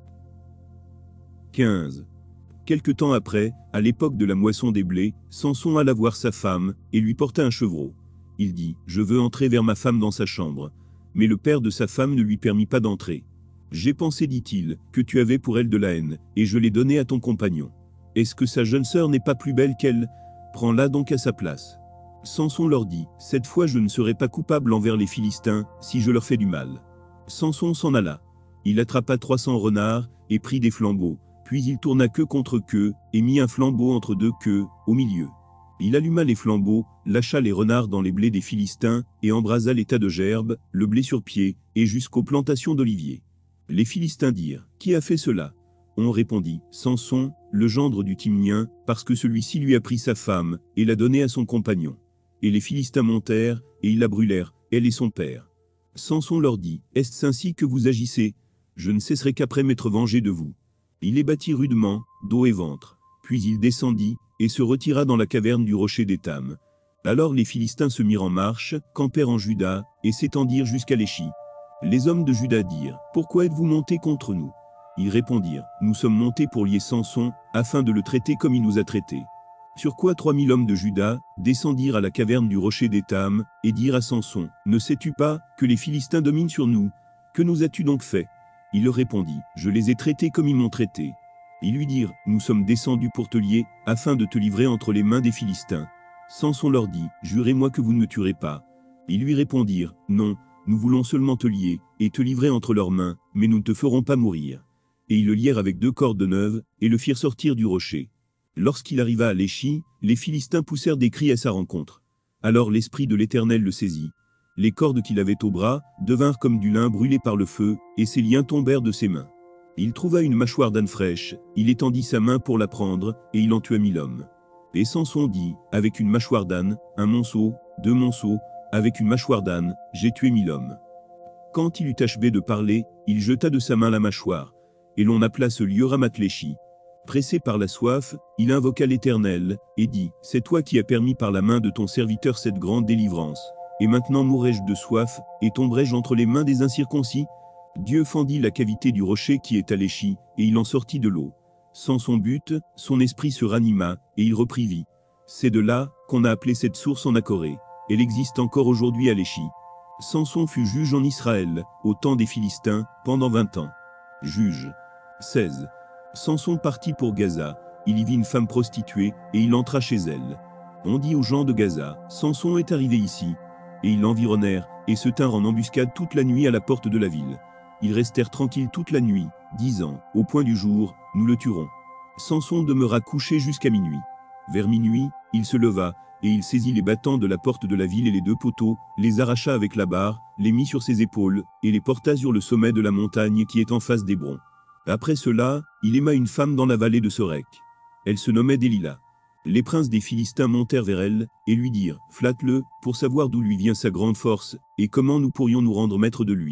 quinze. Quelque temps après, à l'époque de la moisson des blés, Samson alla voir sa femme, et lui porta un chevreau. Il dit, je veux entrer vers ma femme dans sa chambre. Mais le père de sa femme ne lui permit pas d'entrer. J'ai pensé, dit-il, que tu avais pour elle de la haine, et je l'ai donnée à ton compagnon. Est-ce que sa jeune sœur n'est pas plus belle qu'elle? Prends-la donc à sa place. Samson leur dit, cette fois je ne serai pas coupable envers les Philistins, si je leur fais du mal. Samson s'en alla. Il attrapa trois cents renards, et prit des flambeaux, puis il tourna queue contre queue, et mit un flambeau entre deux queues, au milieu. Il alluma les flambeaux, lâcha les renards dans les blés des Philistins, et embrasa les tas de gerbes, le blé sur pied, et jusqu'aux plantations d'oliviers. Les Philistins dirent, qui a fait cela? On répondit, Samson, le gendre du Timnien, parce que celui-ci lui a pris sa femme, et l'a donnée à son compagnon. Et les Philistins montèrent, et ils la brûlèrent, elle et son père. Samson leur dit, est-ce ainsi que vous agissez? Je ne cesserai qu'après m'être vengé de vous. Il les battit rudement, dos et ventre. Puis il descendit, et se retira dans la caverne du rocher d'Étam. Alors les Philistins se mirent en marche, campèrent en Juda, et s'étendirent jusqu'à l'Échi. Les hommes de Juda dirent, pourquoi êtes-vous montés contre nous? Ils répondirent, nous sommes montés pour lier Samson, afin de le traiter comme il nous a traités. Sur quoi trois mille hommes de Juda descendirent à la caverne du rocher d'Étam, et dirent à Samson, ne sais-tu pas que les Philistins dominent sur nous? Que nous as-tu donc fait? Il leur répondit, je les ai traités comme ils m'ont traité. Ils lui dirent, nous sommes descendus pour te lier, afin de te livrer entre les mains des Philistins. Samson leur dit, jurez-moi que vous ne me tuerez pas. Ils lui répondirent, non, nous voulons seulement te lier, et te livrer entre leurs mains, mais nous ne te ferons pas mourir. Et ils le lièrent avec deux cordes neuves, et le firent sortir du rocher. Lorsqu'il arriva à l'Échi, les Philistins poussèrent des cris à sa rencontre. Alors l'Esprit de l'Éternel le saisit. Les cordes qu'il avait au bras devinrent comme du lin brûlé par le feu, et ses liens tombèrent de ses mains. Il trouva une mâchoire d'âne fraîche, il étendit sa main pour la prendre, et il en tua mille hommes. Et Samson dit, avec une mâchoire d'âne, un monceau, deux monceaux, avec une mâchoire d'âne, j'ai tué mille hommes. Quand il eut achevé de parler, il jeta de sa main la mâchoire, et l'on appela ce lieu Ramath-Léchi. Pressé par la soif, il invoqua l'Éternel, et dit, c'est toi qui as permis par la main de ton serviteur cette grande délivrance. Et maintenant mourrai-je de soif, et tomberai-je entre les mains des incirconcis? Dieu fendit la cavité du rocher qui est à l'Échi, et il en sortit de l'eau. Sans son but, son esprit se ranima, et il reprit vie. C'est de là qu'on a appelé cette source en Acorée. Elle existe encore aujourd'hui à l'Échi. Samson fut juge en Israël, au temps des Philistins, pendant vingt ans. Juge. seize. Samson partit pour Gaza, il y vit une femme prostituée, et il entra chez elle. On dit aux gens de Gaza, Samson est arrivé ici. Et ils l'environnèrent, et se tinrent en embuscade toute la nuit à la porte de la ville. Ils restèrent tranquilles toute la nuit, disant, au point du jour, nous le tuerons. Samson demeura couché jusqu'à minuit. Vers minuit, il se leva, et il saisit les battants de la porte de la ville et les deux poteaux, les arracha avec la barre, les mit sur ses épaules, et les porta sur le sommet de la montagne qui est en face d'Hébron. Après cela, il aima une femme dans la vallée de Sorek. Elle se nommait Délila. Les princes des Philistins montèrent vers elle, et lui dirent, flatte-le, pour savoir d'où lui vient sa grande force, et comment nous pourrions nous rendre maîtres de lui.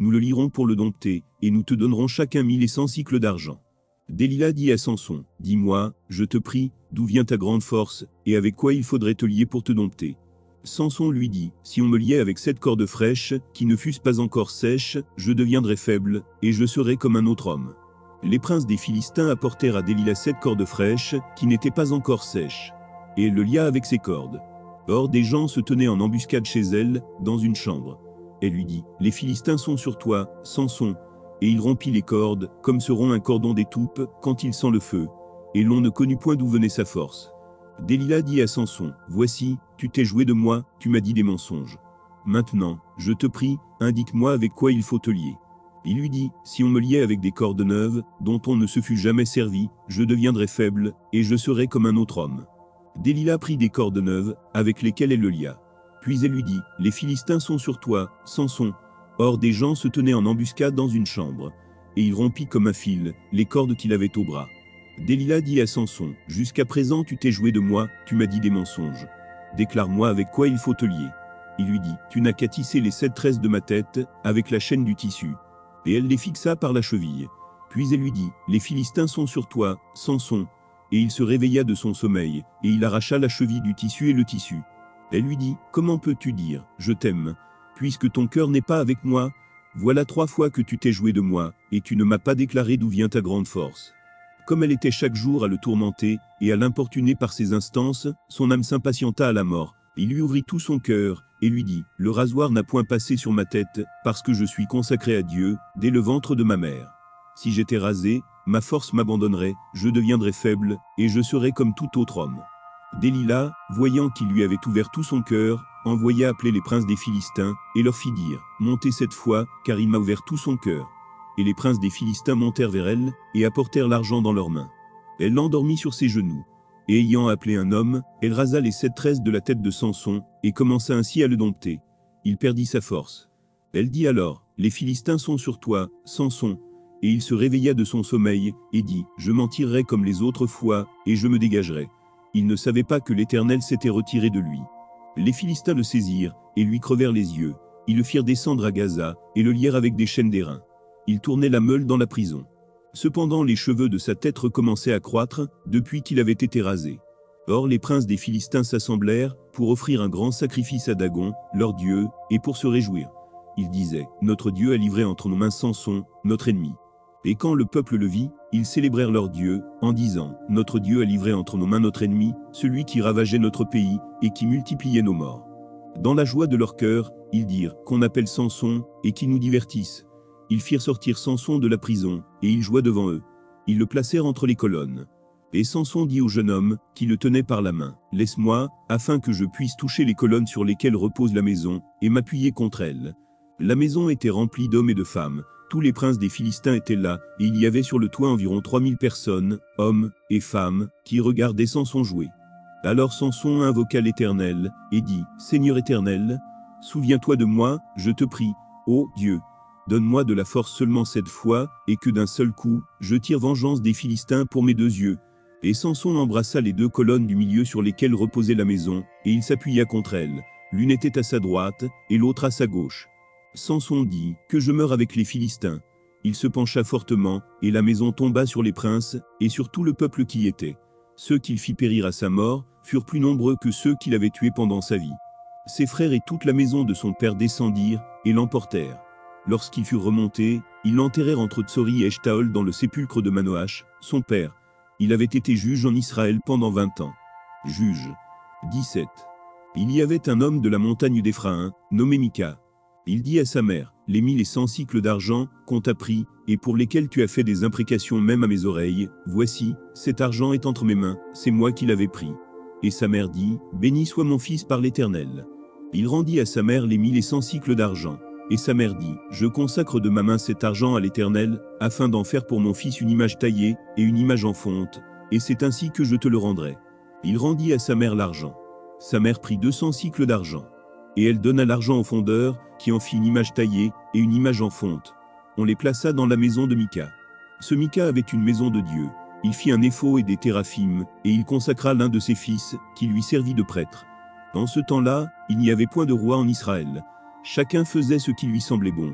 nous le lirons pour le dompter, et nous te donnerons chacun mille et cent cycles d'argent. Délila dit à Samson, dis-moi, je te prie, d'où vient ta grande force, et avec quoi il faudrait te lier pour te dompter. Samson lui dit, si on me liait avec sept cordes fraîches, qui ne fussent pas encore sèches, je deviendrais faible, et je serais comme un autre homme. Les princes des Philistins apportèrent à Délila sept cordes fraîches, qui n'étaient pas encore sèches. Et elle le lia avec ses cordes. Or des gens se tenaient en embuscade chez elle, dans une chambre. Elle lui dit, les Philistins sont sur toi, Samson. Et il rompit les cordes, comme se rompt un cordon d'étoupe, quand il sent le feu. Et l'on ne connut point d'où venait sa force. Délila dit à Samson, voici, tu t'es joué de moi, tu m'as dit des mensonges. Maintenant, je te prie, indique-moi avec quoi il faut te lier. Il lui dit, si on me liait avec des cordes neuves, dont on ne se fût jamais servi, je deviendrais faible, et je serais comme un autre homme. Délila prit des cordes neuves, avec lesquelles elle le lia. Puis elle lui dit, les Philistins sont sur toi, Samson. Or des gens se tenaient en embuscade dans une chambre. Et il rompit comme un fil, les cordes qu'il avait au bras. Délila dit à Samson, jusqu'à présent tu t'es joué de moi, tu m'as dit des mensonges. Déclare-moi avec quoi il faut te lier. Il lui dit, tu n'as qu'à tisser les sept tresses de ma tête, avec la chaîne du tissu. Et elle les fixa par la cheville. Puis elle lui dit, les Philistins sont sur toi, Samson. Et il se réveilla de son sommeil, et il arracha la cheville du tissu et le tissu. Elle lui dit, comment peux-tu dire, je t'aime, puisque ton cœur n'est pas avec moi? Voilà trois fois que tu t'es joué de moi, et tu ne m'as pas déclaré d'où vient ta grande force. Comme elle était chaque jour à le tourmenter, et à l'importuner par ses instances, son âme s'impatienta à la mort. Il lui ouvrit tout son cœur, et lui dit, le rasoir n'a point passé sur ma tête, parce que je suis consacré à Dieu, dès le ventre de ma mère. Si j'étais rasé, ma force m'abandonnerait, je deviendrais faible, et je serais comme tout autre homme. Délila, voyant qu'il lui avait ouvert tout son cœur, envoya appeler les princes des Philistins, et leur fit dire, montez cette fois, car il m'a ouvert tout son cœur. Et les princes des Philistins montèrent vers elle, et apportèrent l'argent dans leurs mains. Elle l'endormit sur ses genoux. Et ayant appelé un homme, elle rasa les sept tresses de la tête de Samson, et commença ainsi à le dompter. Il perdit sa force. Elle dit alors, les Philistins sont sur toi, Samson. Et il se réveilla de son sommeil, et dit, je m'en tirerai comme les autres fois, et je me dégagerai. Il ne savait pas que l'Éternel s'était retiré de lui. Les Philistins le saisirent, et lui crevèrent les yeux. Ils le firent descendre à Gaza, et le lièrent avec des chaînes d'airain. Il tournait la meule dans la prison. Cependant les cheveux de sa tête recommençaient à croître, depuis qu'il avait été rasé. Or les princes des Philistins s'assemblèrent, pour offrir un grand sacrifice à Dagon, leur dieu, et pour se réjouir. Ils disaient, notre Dieu a livré entre nos mains Samson, notre ennemi. Et quand le peuple le vit, ils célébrèrent leur Dieu, en disant, notre Dieu a livré entre nos mains notre ennemi, celui qui ravageait notre pays, et qui multipliait nos morts. Dans la joie de leur cœur, ils dirent, qu'on appelle Samson, et qui nous divertisse. Ils firent sortir Samson de la prison, et il joua devant eux. Ils le placèrent entre les colonnes. Et Samson dit au jeune homme, qui le tenait par la main, « Laisse-moi, afin que je puisse toucher les colonnes sur lesquelles repose la maison, et m'appuyer contre elles. » La maison était remplie d'hommes et de femmes. Tous les princes des Philistins étaient là, et il y avait sur le toit environ trois mille personnes, hommes et femmes, qui regardaient Samson jouer. Alors Samson invoqua l'Éternel, et dit, « Seigneur Éternel, souviens-toi de moi, je te prie, ô Dieu. Donne-moi de la force seulement cette fois, et que d'un seul coup, je tire vengeance des Philistins pour mes deux yeux. » Et Samson embrassa les deux colonnes du milieu sur lesquelles reposait la maison, et il s'appuya contre elles. L'une était à sa droite, et l'autre à sa gauche. Samson dit, « Que je meure avec les Philistins. » Il se pencha fortement, et la maison tomba sur les princes, et sur tout le peuple qui y était. Ceux qu'il fit périr à sa mort, furent plus nombreux que ceux qu'il avait tués pendant sa vie. Ses frères et toute la maison de son père descendirent, et l'emportèrent. Lorsqu'ils furent remontés, ils l'enterrèrent entre Tsori et Eshtaol dans le sépulcre de Manoach, son père. Il avait été juge en Israël pendant vingt ans. Juge. dix-sept. Il y avait un homme de la montagne d'Éphraïm, nommé Mika. Il dit à sa mère, « Les mille et cent cycles d'argent, qu'on t'a pris, et pour lesquels tu as fait des imprécations même à mes oreilles, voici, cet argent est entre mes mains, c'est moi qui l'avais pris. » Et sa mère dit, « Béni soit mon fils par l'Éternel. » Il rendit à sa mère les mille et cent cycles d'argent. Et sa mère dit, « Je consacre de ma main cet argent à l'Éternel, afin d'en faire pour mon fils une image taillée, et une image en fonte, et c'est ainsi que je te le rendrai. » Il rendit à sa mère l'argent. Sa mère prit deux cents cycles d'argent. Et elle donna l'argent au fondeur, qui en fit une image taillée, et une image en fonte. On les plaça dans la maison de Mika. Ce Mika avait une maison de Dieu. Il fit un éphod et des téraphimes, et il consacra l'un de ses fils, qui lui servit de prêtre. En ce temps-là, il n'y avait point de roi en Israël. Chacun faisait ce qui lui semblait bon.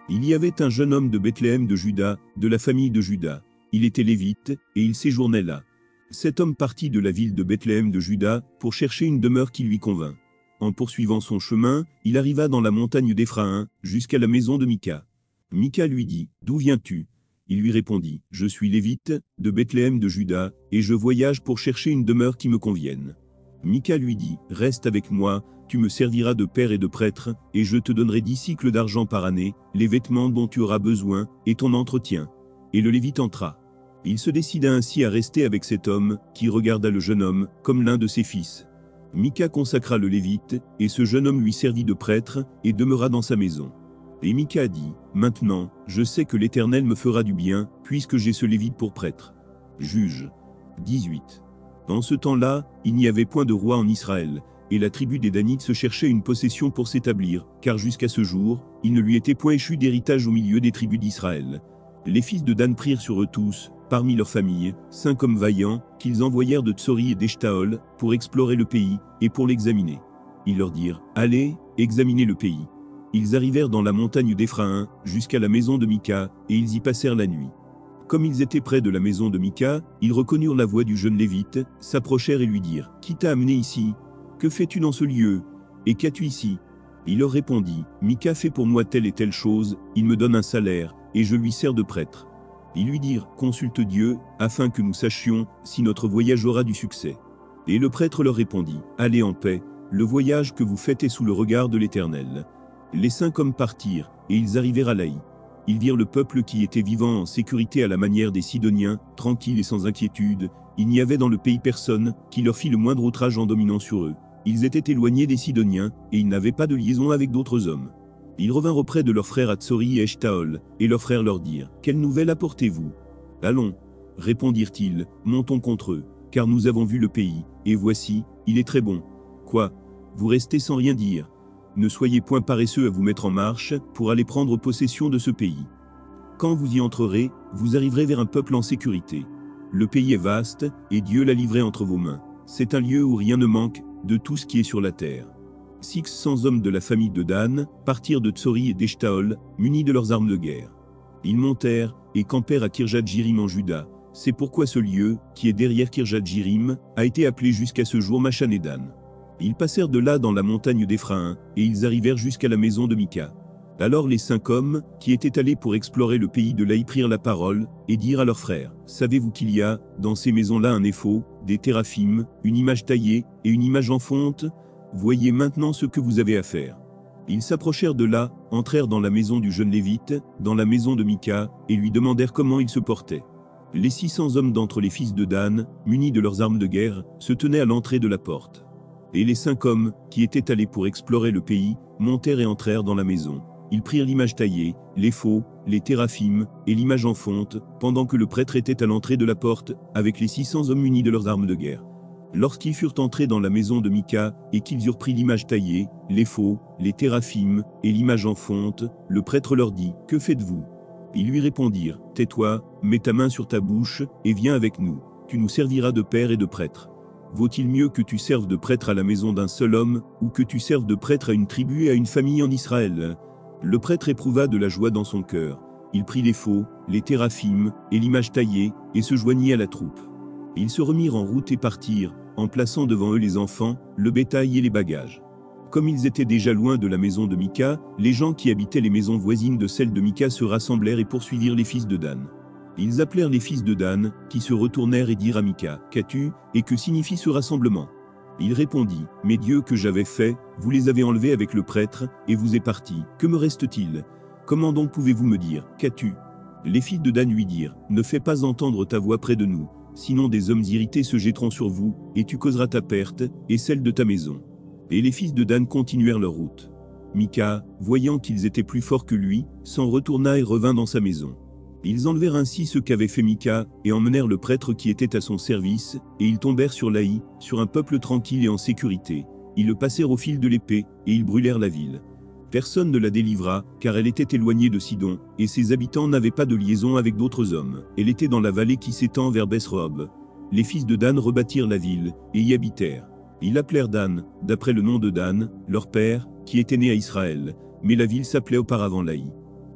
Il y avait un jeune homme de Bethléem de Juda, de la famille de Juda. Il était lévite, et il séjournait là. Cet homme partit de la ville de Bethléem de Juda, pour chercher une demeure qui lui convint. En poursuivant son chemin, il arriva dans la montagne d'Éphraïm, jusqu'à la maison de Mika. Mika lui dit, « D'où viens-tu » Il lui répondit, « Je suis lévite, de Bethléem de Juda, et je voyage pour chercher une demeure qui me convienne. » Mika lui dit, « Reste avec moi, tu me serviras de père et de prêtre, et je te donnerai dix cycles d'argent par année, les vêtements dont tu auras besoin, et ton entretien. » Et le Lévite entra. Il se décida ainsi à rester avec cet homme, qui regarda le jeune homme, comme l'un de ses fils. Mika consacra le Lévite, et ce jeune homme lui servit de prêtre, et demeura dans sa maison. Et Mika dit, « Maintenant, je sais que l'Éternel me fera du bien, puisque j'ai ce Lévite pour prêtre. » Juge dix-huit. En ce temps-là, il n'y avait point de roi en Israël, et la tribu des Danites se cherchait une possession pour s'établir, car jusqu'à ce jour, il ne lui était point échu d'héritage au milieu des tribus d'Israël. Les fils de Dan prirent sur eux tous, parmi leurs familles, cinq hommes vaillants, qu'ils envoyèrent de Tsori et d'Eshtaol, pour explorer le pays, et pour l'examiner. Ils leur dirent, « Allez, examinez le pays. » Ils arrivèrent dans la montagne d'Éphraïm, jusqu'à la maison de Mika, et ils y passèrent la nuit. Comme ils étaient près de la maison de Mika, ils reconnurent la voix du jeune Lévite, s'approchèrent et lui dirent, « Qui t'a amené ici? Que fais-tu dans ce lieu? Et qu'as-tu ici ?» Il leur répondit, « Mika fait pour moi telle et telle chose, il me donne un salaire, et je lui sers de prêtre. » Ils lui dirent, « Consulte Dieu, afin que nous sachions si notre voyage aura du succès. » Et le prêtre leur répondit, « Allez en paix, le voyage que vous faites est sous le regard de l'Éternel. » Les cinq hommes partirent, et ils arrivèrent à Laï. Ils virent le peuple qui était vivant en sécurité à la manière des Sidoniens, tranquille et sans inquiétude. Il n'y avait dans le pays personne qui leur fit le moindre outrage en dominant sur eux. Ils étaient éloignés des Sidoniens, et ils n'avaient pas de liaison avec d'autres hommes. Ils revinrent auprès de leurs frères à Tsori et Eshtaol, et leurs frères leur dirent, « Quelle nouvelle apportez-vous » ? « Allons, répondirent-ils, montons contre eux, car nous avons vu le pays, et voici, il est très bon. Quoi ? Vous restez sans rien dire ? Ne soyez point paresseux à vous mettre en marche, pour aller prendre possession de ce pays. Quand vous y entrerez, vous arriverez vers un peuple en sécurité. Le pays est vaste, et Dieu l'a livré entre vos mains. C'est un lieu où rien ne manque, de tout ce qui est sur la terre. six cents hommes de la famille de Dan partirent de Tsori et d'Eshtaol, munis de leurs armes de guerre. Ils montèrent, et campèrent à Kirjat-Jirim en Juda. C'est pourquoi ce lieu, qui est derrière Kirjat-Jirim, a été appelé jusqu'à ce jour Machanédan. Ils passèrent de là dans la montagne d'Éphraïm, et ils arrivèrent jusqu'à la maison de Mika. Alors les cinq hommes, qui étaient allés pour explorer le pays de Laï, prirent la parole, et dirent à leurs frères, « Savez-vous qu'il y a, dans ces maisons-là un éphod, des téraphim, une image taillée, et une image en fonte? Voyez maintenant ce que vous avez à faire. » Ils s'approchèrent de là, entrèrent dans la maison du jeune Lévite, dans la maison de Mika, et lui demandèrent comment il se portait. Les six cents hommes d'entre les fils de Dan, munis de leurs armes de guerre, se tenaient à l'entrée de la porte. Et les cinq hommes, qui étaient allés pour explorer le pays, montèrent et entrèrent dans la maison. Ils prirent l'image taillée, l'éphod, les téraphim, et l'image en fonte, pendant que le prêtre était à l'entrée de la porte, avec les six cents hommes munis de leurs armes de guerre. Lorsqu'ils furent entrés dans la maison de Mika, et qu'ils eurent pris l'image taillée, l'éphod, les téraphim, et l'image en fonte, le prêtre leur dit, « Que faites-vous » Ils lui répondirent, « Tais-toi, mets ta main sur ta bouche, et viens avec nous. Tu nous serviras de père et de prêtre. Vaut-il mieux que tu serves de prêtre à la maison d'un seul homme, ou que tu serves de prêtre à une tribu et à une famille en Israël ?» Le prêtre éprouva de la joie dans son cœur. Il prit l'éphod, les téraphim, et l'image taillée, et se joignit à la troupe. Ils se remirent en route et partirent, en plaçant devant eux les enfants, le bétail et les bagages. Comme ils étaient déjà loin de la maison de Mika, les gens qui habitaient les maisons voisines de celle de Mika se rassemblèrent et poursuivirent les fils de Dan. Ils appelèrent les fils de Dan, qui se retournèrent et dirent à Mika, « Qu'as-tu, et que signifie ce rassemblement ?» Il répondit, « Mes dieux que j'avais faits, vous les avez enlevés avec le prêtre, et vous êtes partis. Que me reste-t-il? Comment donc pouvez-vous me dire, qu'as-tu » Les fils de Dan lui dirent, « Ne fais pas entendre ta voix près de nous, sinon des hommes irrités se jetteront sur vous, et tu causeras ta perte, et celle de ta maison. » Et les fils de Dan continuèrent leur route. Mika, voyant qu'ils étaient plus forts que lui, s'en retourna et revint dans sa maison. Ils enlevèrent ainsi ce qu'avait fait Mika, et emmenèrent le prêtre qui était à son service, et ils tombèrent sur Laï, sur un peuple tranquille et en sécurité. Ils le passèrent au fil de l'épée, et ils brûlèrent la ville. Personne ne la délivra, car elle était éloignée de Sidon, et ses habitants n'avaient pas de liaison avec d'autres hommes. Elle était dans la vallée qui s'étend vers Beth-Rehob. Les fils de Dan rebâtirent la ville, et y habitèrent. Ils l'appelèrent Dan, d'après le nom de Dan, leur père, qui était né à Israël, mais la ville s'appelait auparavant Laï.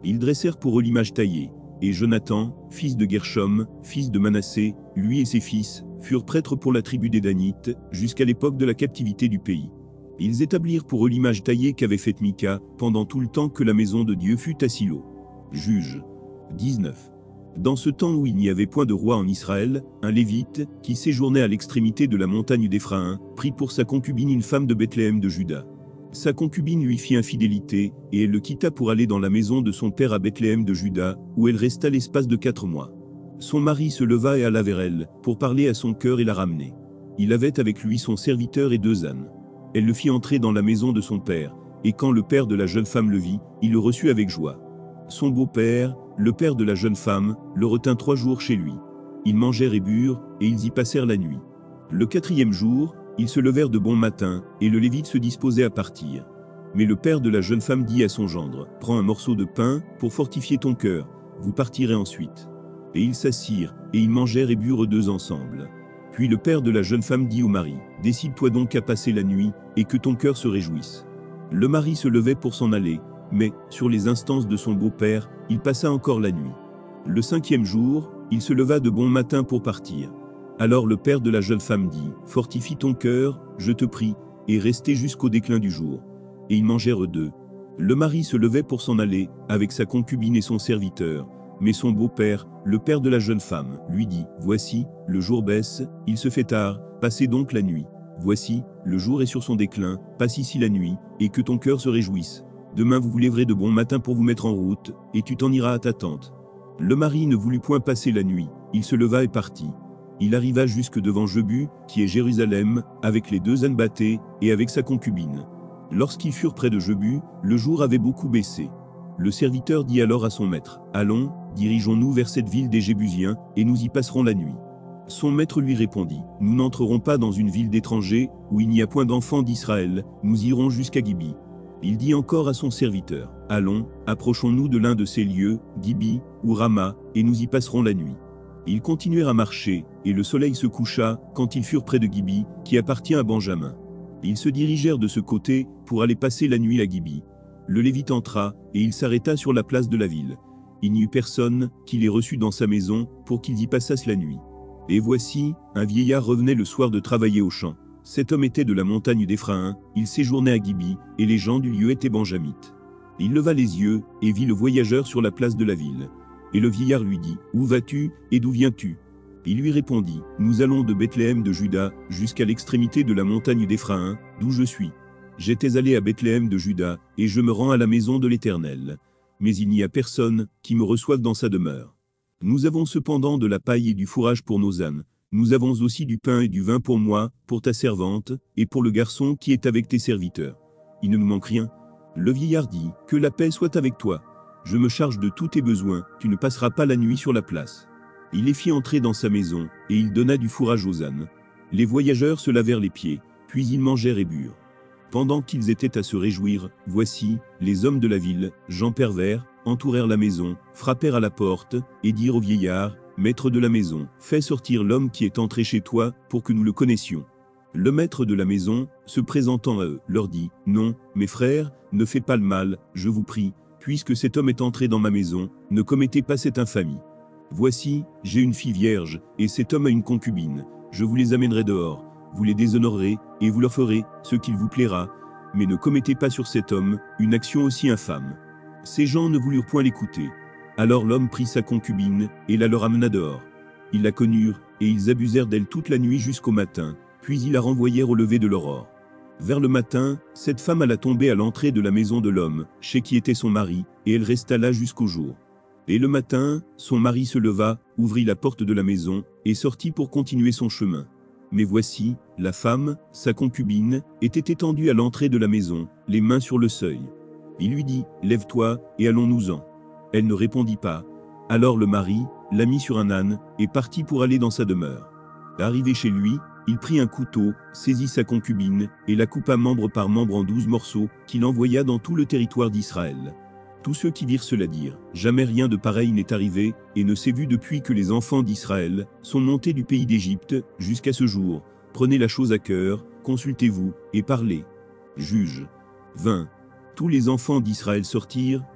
Ils dressèrent pour eux l'image taillée, et Jonathan, fils de Gershom, fils de Manassé, lui et ses fils, furent prêtres pour la tribu des Danites, jusqu'à l'époque de la captivité du pays. Ils établirent pour eux l'image taillée qu'avait faite Mika, pendant tout le temps que la maison de Dieu fut à Silo. Juge dix-neuf. Dans ce temps où il n'y avait point de roi en Israël, un Lévite, qui séjournait à l'extrémité de la montagne d'Éphraïm, prit pour sa concubine une femme de Bethléem de Juda. Sa concubine lui fit infidélité, et elle le quitta pour aller dans la maison de son père à Bethléem de Juda, où elle resta l'espace de quatre mois. Son mari se leva et alla vers elle, pour parler à son cœur et la ramener. Il avait avec lui son serviteur et deux ânes. Elle le fit entrer dans la maison de son père, et quand le père de la jeune femme le vit, il le reçut avec joie. Son beau-père, le père de la jeune femme, le retint trois jours chez lui. Ils mangèrent et burent, et ils y passèrent la nuit. Le quatrième jour, ils se levèrent de bon matin, et le Lévite se disposait à partir. Mais le père de la jeune femme dit à son gendre, « Prends un morceau de pain, pour fortifier ton cœur, vous partirez ensuite. » Et ils s'assirent, et ils mangèrent et burent deux ensemble. Puis le père de la jeune femme dit au mari, « Décide-toi donc à passer la nuit, et que ton cœur se réjouisse. » Le mari se levait pour s'en aller, mais, sur les instances de son beau-père, il passa encore la nuit. Le cinquième jour, il se leva de bon matin pour partir. Alors le père de la jeune femme dit, « Fortifie ton cœur, je te prie, et restez jusqu'au déclin du jour. » Et ils mangèrent deux. Le mari se levait pour s'en aller, avec sa concubine et son serviteur. Mais son beau-père, le père de la jeune femme, lui dit, « Voici, le jour baisse, il se fait tard, passez donc la nuit. Voici, le jour est sur son déclin, passe ici la nuit, et que ton cœur se réjouisse. Demain vous vous lèverez de bon matin pour vous mettre en route, et tu t'en iras à ta tente. » Le mari ne voulut point passer la nuit, il se leva et partit. Il arriva jusque devant Jebu, qui est Jérusalem, avec les deux ânes bâtés, et avec sa concubine. Lorsqu'ils furent près de Jebu, le jour avait beaucoup baissé. Le serviteur dit alors à son maître, « Allons, dirigeons-nous vers cette ville des Jébusiens, et nous y passerons la nuit. » Son maître lui répondit, « Nous n'entrerons pas dans une ville d'étrangers, où il n'y a point d'enfants d'Israël, nous irons jusqu'à Gibi. » Il dit encore à son serviteur, « Allons, approchons-nous de l'un de ces lieux, Gibi, ou Rama, et nous y passerons la nuit. » Ils continuèrent à marcher, et le soleil se coucha, quand ils furent près de Gibi, qui appartient à Benjamin. Ils se dirigèrent de ce côté, pour aller passer la nuit à Gibi. Le Lévite entra, et il s'arrêta sur la place de la ville. Il n'y eut personne, qui les reçut dans sa maison, pour qu'ils y passassent la nuit. Et voici, un vieillard revenait le soir de travailler au champ. Cet homme était de la montagne d'Éphraïm, il séjournait à Gibi, et les gens du lieu étaient benjamites. Il leva les yeux, et vit le voyageur sur la place de la ville. Et le vieillard lui dit, « Où vas-tu, et d'où viens-tu » Il lui répondit, « Nous allons de Bethléem de Juda, jusqu'à l'extrémité de la montagne d'Éphraïm, d'où je suis. J'étais allé à Bethléem de Juda, et je me rends à la maison de l'Éternel. Mais il n'y a personne, qui me reçoive dans sa demeure. Nous avons cependant de la paille et du fourrage pour nos ânes. Nous avons aussi du pain et du vin pour moi, pour ta servante, et pour le garçon qui est avec tes serviteurs. Il ne nous manque rien. » Le vieillard dit, « Que la paix soit avec toi. Je me charge de tous tes besoins, tu ne passeras pas la nuit sur la place. » Il les fit entrer dans sa maison, et il donna du fourrage aux ânes. Les voyageurs se lavèrent les pieds, puis ils mangèrent et burent. Pendant qu'ils étaient à se réjouir, voici, les hommes de la ville, gens pervers, entourèrent la maison, frappèrent à la porte, et dirent au vieillard, « Maître de la maison, fais sortir l'homme qui est entré chez toi, pour que nous le connaissions. » Le maître de la maison, se présentant à eux, leur dit, « Non, mes frères, ne faites pas le mal, je vous prie, puisque cet homme est entré dans ma maison, ne commettez pas cette infamie. Voici, j'ai une fille vierge, et cet homme a une concubine, je vous les amènerai dehors, vous les déshonorerez, et vous leur ferez ce qu'il vous plaira, mais ne commettez pas sur cet homme une action aussi infâme. » Ces gens ne voulurent point l'écouter. Alors l'homme prit sa concubine, et la leur amena dehors. Ils la connurent, et ils abusèrent d'elle toute la nuit jusqu'au matin, puis ils la renvoyèrent au lever de l'aurore. Vers le matin, cette femme alla tomber à l'entrée de la maison de l'homme, chez qui était son mari, et elle resta là jusqu'au jour. Et le matin, son mari se leva, ouvrit la porte de la maison, et sortit pour continuer son chemin. Mais voici, la femme, sa concubine, était étendue à l'entrée de la maison, les mains sur le seuil. Il lui dit, « Lève-toi, et allons-nous-en. » Elle ne répondit pas. Alors le mari la mit sur un âne, et partit pour aller dans sa demeure. Arrivé chez lui, il prit un couteau, saisit sa concubine, et la coupa membre par membre en douze morceaux, qu'il envoya dans tout le territoire d'Israël. Tous ceux qui virent cela dirent, « Jamais rien de pareil n'est arrivé, et ne s'est vu depuis que les enfants d'Israël sont montés du pays d'Égypte, jusqu'à ce jour. Prenez la chose à cœur, consultez-vous, et parlez. » Juge vingt. Tous les enfants d'Israël sortirent,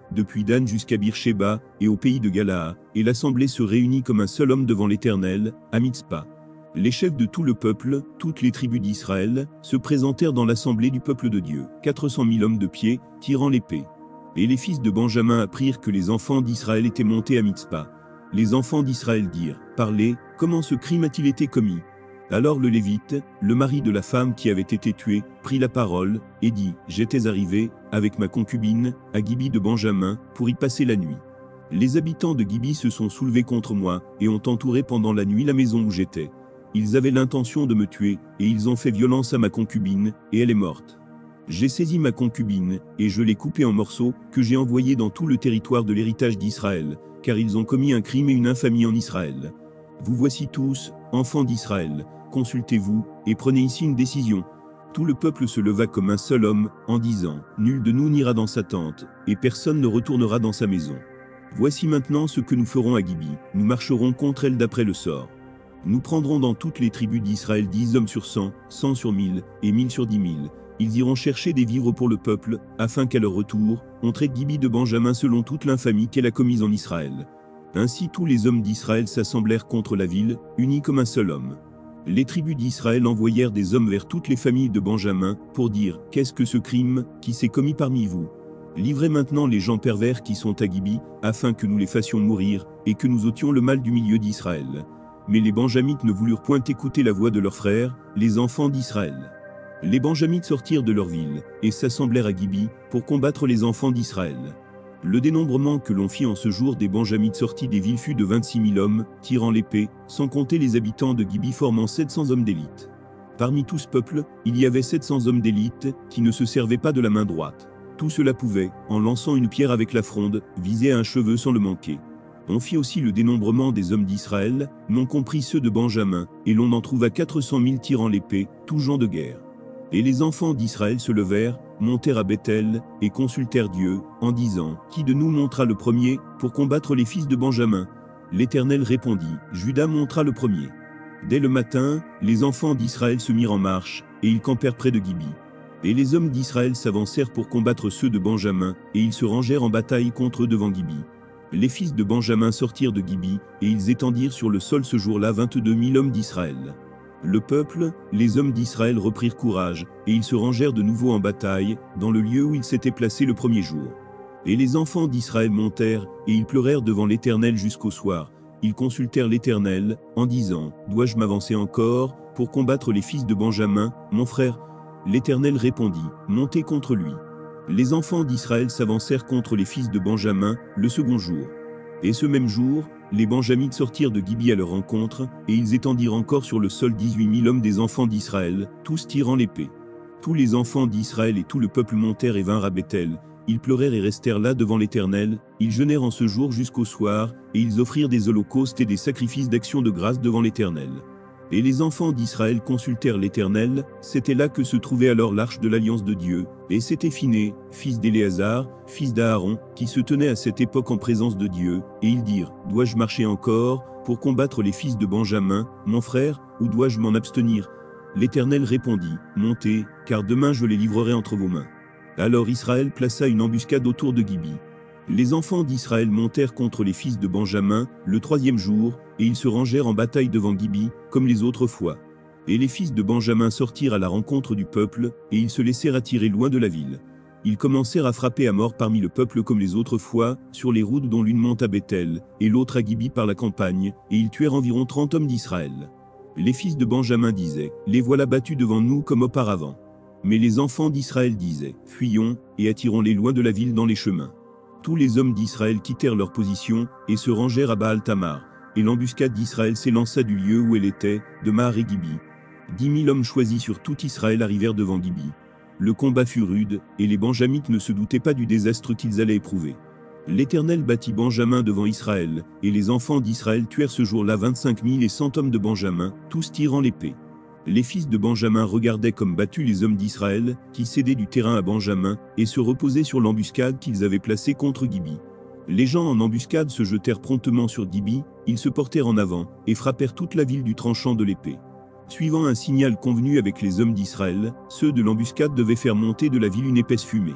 depuis Dan jusqu'à Beersheba, et au pays de Galaad, et l'assemblée se réunit comme un seul homme devant l'Éternel, à Mitzpa. Les chefs de tout le peuple, toutes les tribus d'Israël, se présentèrent dans l'assemblée du peuple de Dieu, quatre cent mille hommes de pied, tirant l'épée. Et les fils de Benjamin apprirent que les enfants d'Israël étaient montés à Mitzpa. Les enfants d'Israël dirent, « Parlez, comment ce crime a-t-il été commis ?» Alors le Lévite, le mari de la femme qui avait été tuée, prit la parole, et dit, « J'étais arrivé, avec ma concubine, à Gibi de Benjamin, pour y passer la nuit. Les habitants de Gibi se sont soulevés contre moi, et ont entouré pendant la nuit la maison où j'étais. Ils avaient l'intention de me tuer, et ils ont fait violence à ma concubine, et elle est morte. J'ai saisi ma concubine, et je l'ai coupée en morceaux, que j'ai envoyés dans tout le territoire de l'héritage d'Israël, car ils ont commis un crime et une infamie en Israël. Vous voici tous, enfants d'Israël, consultez-vous, et prenez ici une décision. » Tout le peuple se leva comme un seul homme, en disant, « Nul de nous n'ira dans sa tente, et personne ne retournera dans sa maison. Voici maintenant ce que nous ferons à Gibi, nous marcherons contre elle d'après le sort. Nous prendrons dans toutes les tribus d'Israël dix hommes sur cent, cent sur mille, et mille sur dix mille. Ils iront chercher des vivres pour le peuple, afin qu'à leur retour, on traite Gibi de Benjamin selon toute l'infamie qu'elle a commise en Israël. » Ainsi tous les hommes d'Israël s'assemblèrent contre la ville, unis comme un seul homme. Les tribus d'Israël envoyèrent des hommes vers toutes les familles de Benjamin, pour dire, « Qu'est-ce que ce crime, qui s'est commis parmi vous? Livrez maintenant les gens pervers qui sont à Gibi, afin que nous les fassions mourir, et que nous ôtions le mal du milieu d'Israël. » Mais les Benjamites ne voulurent point écouter la voix de leurs frères, les enfants d'Israël. Les Benjamites sortirent de leur ville, et s'assemblèrent à Gibi, pour combattre les enfants d'Israël. Le dénombrement que l'on fit en ce jour des Benjamites sortis des villes fut de vingt-six mille hommes, tirant l'épée, sans compter les habitants de Gibi formant sept cents hommes d'élite. Parmi tout ce peuple, il y avait sept cents hommes d'élite, qui ne se servaient pas de la main droite. Tout cela pouvait, en lançant une pierre avec la fronde, viser un cheveu sans le manquer. On fit aussi le dénombrement des hommes d'Israël, non compris ceux de Benjamin, et l'on en trouva quatre cent mille tirant l'épée, tous gens de guerre. Et les enfants d'Israël se levèrent, montèrent à Bethel, et consultèrent Dieu, en disant, « Qui de nous montera le premier, pour combattre les fils de Benjamin ?» L'Éternel répondit, « Juda montera le premier. » Dès le matin, les enfants d'Israël se mirent en marche, et ils campèrent près de Gibi. Et les hommes d'Israël s'avancèrent pour combattre ceux de Benjamin, et ils se rangèrent en bataille contre eux devant Gibi. Les fils de Benjamin sortirent de Gibi, et ils étendirent sur le sol ce jour-là vingt-deux mille hommes d'Israël. Le peuple, les hommes d'Israël reprirent courage, et ils se rangèrent de nouveau en bataille, dans le lieu où ils s'étaient placés le premier jour. Et les enfants d'Israël montèrent, et ils pleurèrent devant l'Éternel jusqu'au soir. Ils consultèrent l'Éternel, en disant, « Dois-je m'avancer encore, pour combattre les fils de Benjamin, mon frère ?» L'Éternel répondit, « Montez contre lui. » Les enfants d'Israël s'avancèrent contre les fils de Benjamin, le second jour. Et ce même jour, les Benjamites sortirent de Gibi à leur rencontre, et ils étendirent encore sur le sol dix-huit mille hommes des enfants d'Israël, tous tirant l'épée. Tous les enfants d'Israël et tout le peuple montèrent et vinrent à Bethel. Ils pleurèrent et restèrent là devant l'Éternel, ils jeûnèrent en ce jour jusqu'au soir, et ils offrirent des holocaustes et des sacrifices d'action de grâce devant l'Éternel. Et les enfants d'Israël consultèrent l'Éternel, c'était là que se trouvait alors l'arche de l'alliance de Dieu, et c'était Phiné, fils d'Éléazar, fils d'Aaron, qui se tenait à cette époque en présence de Dieu, et ils dirent, « Dois-je marcher encore, pour combattre les fils de Benjamin, mon frère, ou dois-je m'en abstenir ?» L'Éternel répondit, « Montez, car demain je les livrerai entre vos mains. » Alors Israël plaça une embuscade autour de Gibi. Les enfants d'Israël montèrent contre les fils de Benjamin, le troisième jour, et ils se rangèrent en bataille devant Gibi, comme les autres fois. Et les fils de Benjamin sortirent à la rencontre du peuple, et ils se laissèrent attirer loin de la ville. Ils commencèrent à frapper à mort parmi le peuple comme les autres fois, sur les routes dont l'une monte à Bethel, et l'autre à Gibi par la campagne, et ils tuèrent environ trente hommes d'Israël. Les fils de Benjamin disaient, « Les voilà battus devant nous comme auparavant. » Mais les enfants d'Israël disaient, « Fuyons, et attirons-les loin de la ville dans les chemins. » Tous les hommes d'Israël quittèrent leur position, et se rangèrent à Baal-Tamar, et l'embuscade d'Israël s'élança du lieu où elle était, de Mar et Gibi. Dix mille hommes choisis sur tout Israël arrivèrent devant Gibi. Le combat fut rude, et les Benjamites ne se doutaient pas du désastre qu'ils allaient éprouver. L'Éternel battit Benjamin devant Israël, et les enfants d'Israël tuèrent ce jour-là vingt-cinq mille et cent hommes de Benjamin, tous tirant l'épée. Les fils de Benjamin regardaient comme battus les hommes d'Israël, qui cédaient du terrain à Benjamin, et se reposaient sur l'embuscade qu'ils avaient placée contre Gibi. Les gens en embuscade se jetèrent promptement sur Gibi, ils se portèrent en avant, et frappèrent toute la ville du tranchant de l'épée. Suivant un signal convenu avec les hommes d'Israël, ceux de l'embuscade devaient faire monter de la ville une épaisse fumée.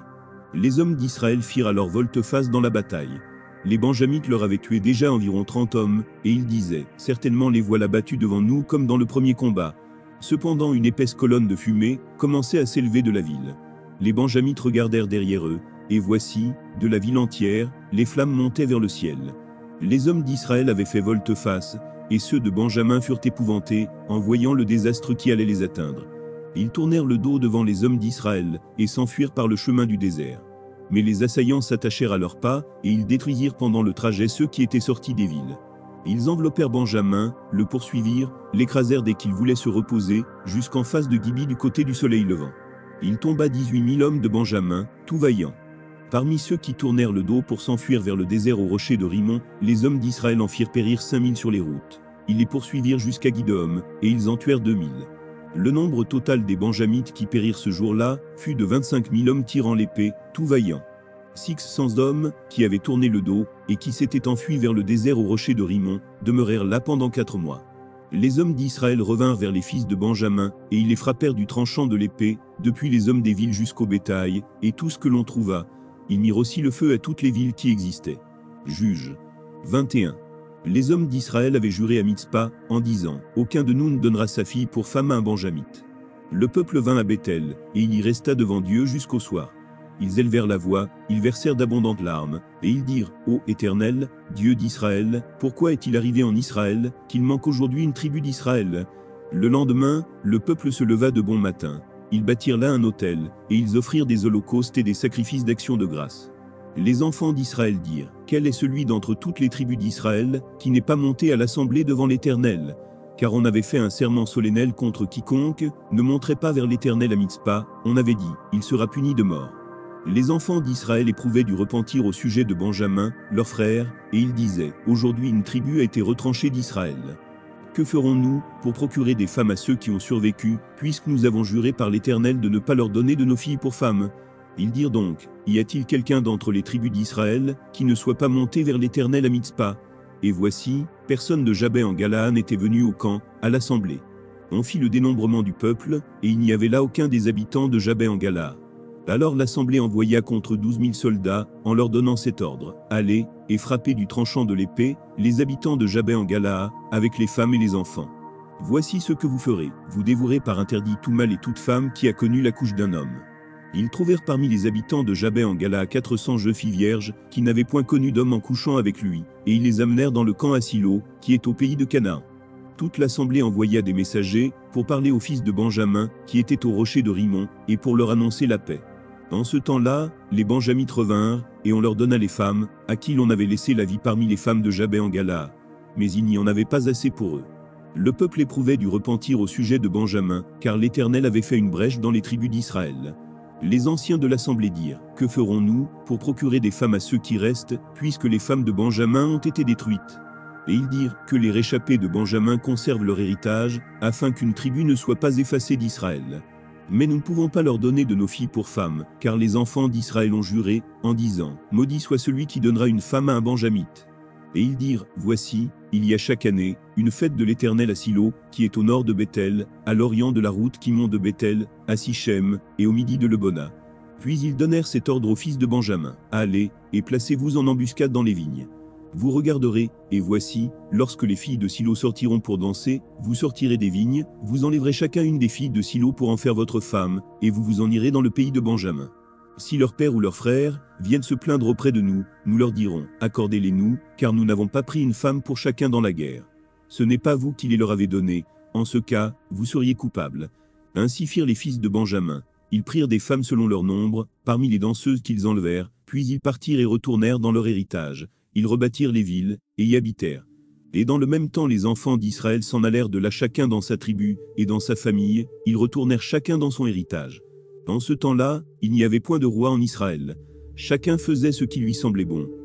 Les hommes d'Israël firent alors volte-face dans la bataille. Les Benjamites leur avaient tué déjà environ trente hommes, et ils disaient, « Certainement les voilà battus devant nous comme dans le premier combat. » Cependant une épaisse colonne de fumée commençait à s'élever de la ville. Les Benjamites regardèrent derrière eux, et voici, de la ville entière, les flammes montaient vers le ciel. Les hommes d'Israël avaient fait volte-face, et ceux de Benjamin furent épouvantés, en voyant le désastre qui allait les atteindre. Ils tournèrent le dos devant les hommes d'Israël, et s'enfuirent par le chemin du désert. Mais les assaillants s'attachèrent à leurs pas, et ils détruisirent pendant le trajet ceux qui étaient sortis des villes. Ils enveloppèrent Benjamin, le poursuivirent, l'écrasèrent dès qu'il voulait se reposer, jusqu'en face de Gibi du côté du soleil levant. Il tomba dix-huit mille hommes de Benjamin, tout vaillants. Parmi ceux qui tournèrent le dos pour s'enfuir vers le désert au rocher de Rimon, les hommes d'Israël en firent périr cinq mille sur les routes. Ils les poursuivirent jusqu'à Guidom, et ils en tuèrent deux mille. Le nombre total des Benjamites qui périrent ce jour-là fut de vingt-cinq mille hommes tirant l'épée, tout vaillants. six cents hommes, qui avaient tourné le dos, et qui s'étaient enfuis vers le désert au rocher de Rimon, demeurèrent là pendant quatre mois. Les hommes d'Israël revinrent vers les fils de Benjamin, et ils les frappèrent du tranchant de l'épée, depuis les hommes des villes jusqu'au bétail, et tout ce que l'on trouva. Ils mirent aussi le feu à toutes les villes qui existaient. Juge vingt et un. Les hommes d'Israël avaient juré à Mitzpa, en disant, « Aucun de nous ne donnera sa fille pour femme à un Benjamite. » Le peuple vint à Béthel, et il y resta devant Dieu jusqu'au soir. Ils élevèrent la voix, ils versèrent d'abondantes larmes, et ils dirent, « Ô Éternel, Dieu d'Israël, pourquoi est-il arrivé en Israël, qu'il manque aujourd'hui une tribu d'Israël ?» Le lendemain, le peuple se leva de bon matin. Ils bâtirent là un autel, et ils offrirent des holocaustes et des sacrifices d'action de grâce. Les enfants d'Israël dirent, « Quel est celui d'entre toutes les tribus d'Israël, qui n'est pas monté à l'assemblée devant l'Éternel ?» Car on avait fait un serment solennel contre quiconque ne monterait pas vers l'Éternel à Mitzpa, on avait dit, « Il sera puni de mort. » Les enfants d'Israël éprouvaient du repentir au sujet de Benjamin, leur frère, et ils disaient, « Aujourd'hui une tribu a été retranchée d'Israël. Que ferons-nous pour procurer des femmes à ceux qui ont survécu, puisque nous avons juré par l'Éternel de ne pas leur donner de nos filles pour femmes ?» Ils dirent donc, « Y a-t-il quelqu'un d'entre les tribus d'Israël qui ne soit pas monté vers l'Éternel à Mitzpa ?» Et voici, personne de Jabès en Galaad n'était venu au camp, à l'assemblée. On fit le dénombrement du peuple, et il n'y avait là aucun des habitants de Jabès en Galaad. Alors l'assemblée envoya contre douze mille soldats, en leur donnant cet ordre, « Allez, et frappez du tranchant de l'épée, les habitants de Jabès en Galaad, avec les femmes et les enfants. Voici ce que vous ferez, vous dévorez par interdit tout mâle et toute femme qui a connu la couche d'un homme. » Ils trouvèrent parmi les habitants de Jabès en Galaad quatre cents jeunes filles vierges, qui n'avaient point connu d'homme en couchant avec lui, et ils les amenèrent dans le camp à Silo, qui est au pays de Canaan. Toute l'assemblée envoya des messagers, pour parler aux fils de Benjamin, qui étaient au rocher de Rimon, et pour leur annoncer la paix. En ce temps-là, les Benjamites revinrent, et on leur donna les femmes, à qui l'on avait laissé la vie parmi les femmes de Jabès en Galaad. Mais il n'y en avait pas assez pour eux. Le peuple éprouvait du repentir au sujet de Benjamin, car l'Éternel avait fait une brèche dans les tribus d'Israël. Les anciens de l'assemblée dirent, « Que ferons-nous pour procurer des femmes à ceux qui restent, puisque les femmes de Benjamin ont été détruites ?» Et ils dirent, « Que les réchappés de Benjamin conservent leur héritage, afin qu'une tribu ne soit pas effacée d'Israël. Mais nous ne pouvons pas leur donner de nos filles pour femmes, car les enfants d'Israël ont juré, en disant, « Maudit soit celui qui donnera une femme à un Benjamite. » Et ils dirent, « Voici, il y a chaque année, une fête de l'Éternel à Silo, qui est au nord de Béthel, à l'orient de la route qui monte de Béthel, à Sichem, et au midi de Lebona. » Puis ils donnèrent cet ordre aux fils de Benjamin, « Allez, et placez-vous en embuscade dans les vignes. Vous regarderez, et voici, lorsque les filles de Silo sortiront pour danser, vous sortirez des vignes, vous enlèverez chacun une des filles de Silo pour en faire votre femme, et vous vous en irez dans le pays de Benjamin. Si leur père ou leur frère viennent se plaindre auprès de nous, nous leur dirons, accordez-les-nous, car nous n'avons pas pris une femme pour chacun dans la guerre. Ce n'est pas vous qui les leur avez donnés, en ce cas, vous seriez coupables. » Ainsi firent les fils de Benjamin. Ils prirent des femmes selon leur nombre, parmi les danseuses qu'ils enlevèrent, puis ils partirent et retournèrent dans leur héritage. Ils rebâtirent les villes, et y habitèrent. Et dans le même temps les enfants d'Israël s'en allèrent de là chacun dans sa tribu, et dans sa famille, ils retournèrent chacun dans son héritage. En ce temps-là, il n'y avait point de roi en Israël. Chacun faisait ce qui lui semblait bon.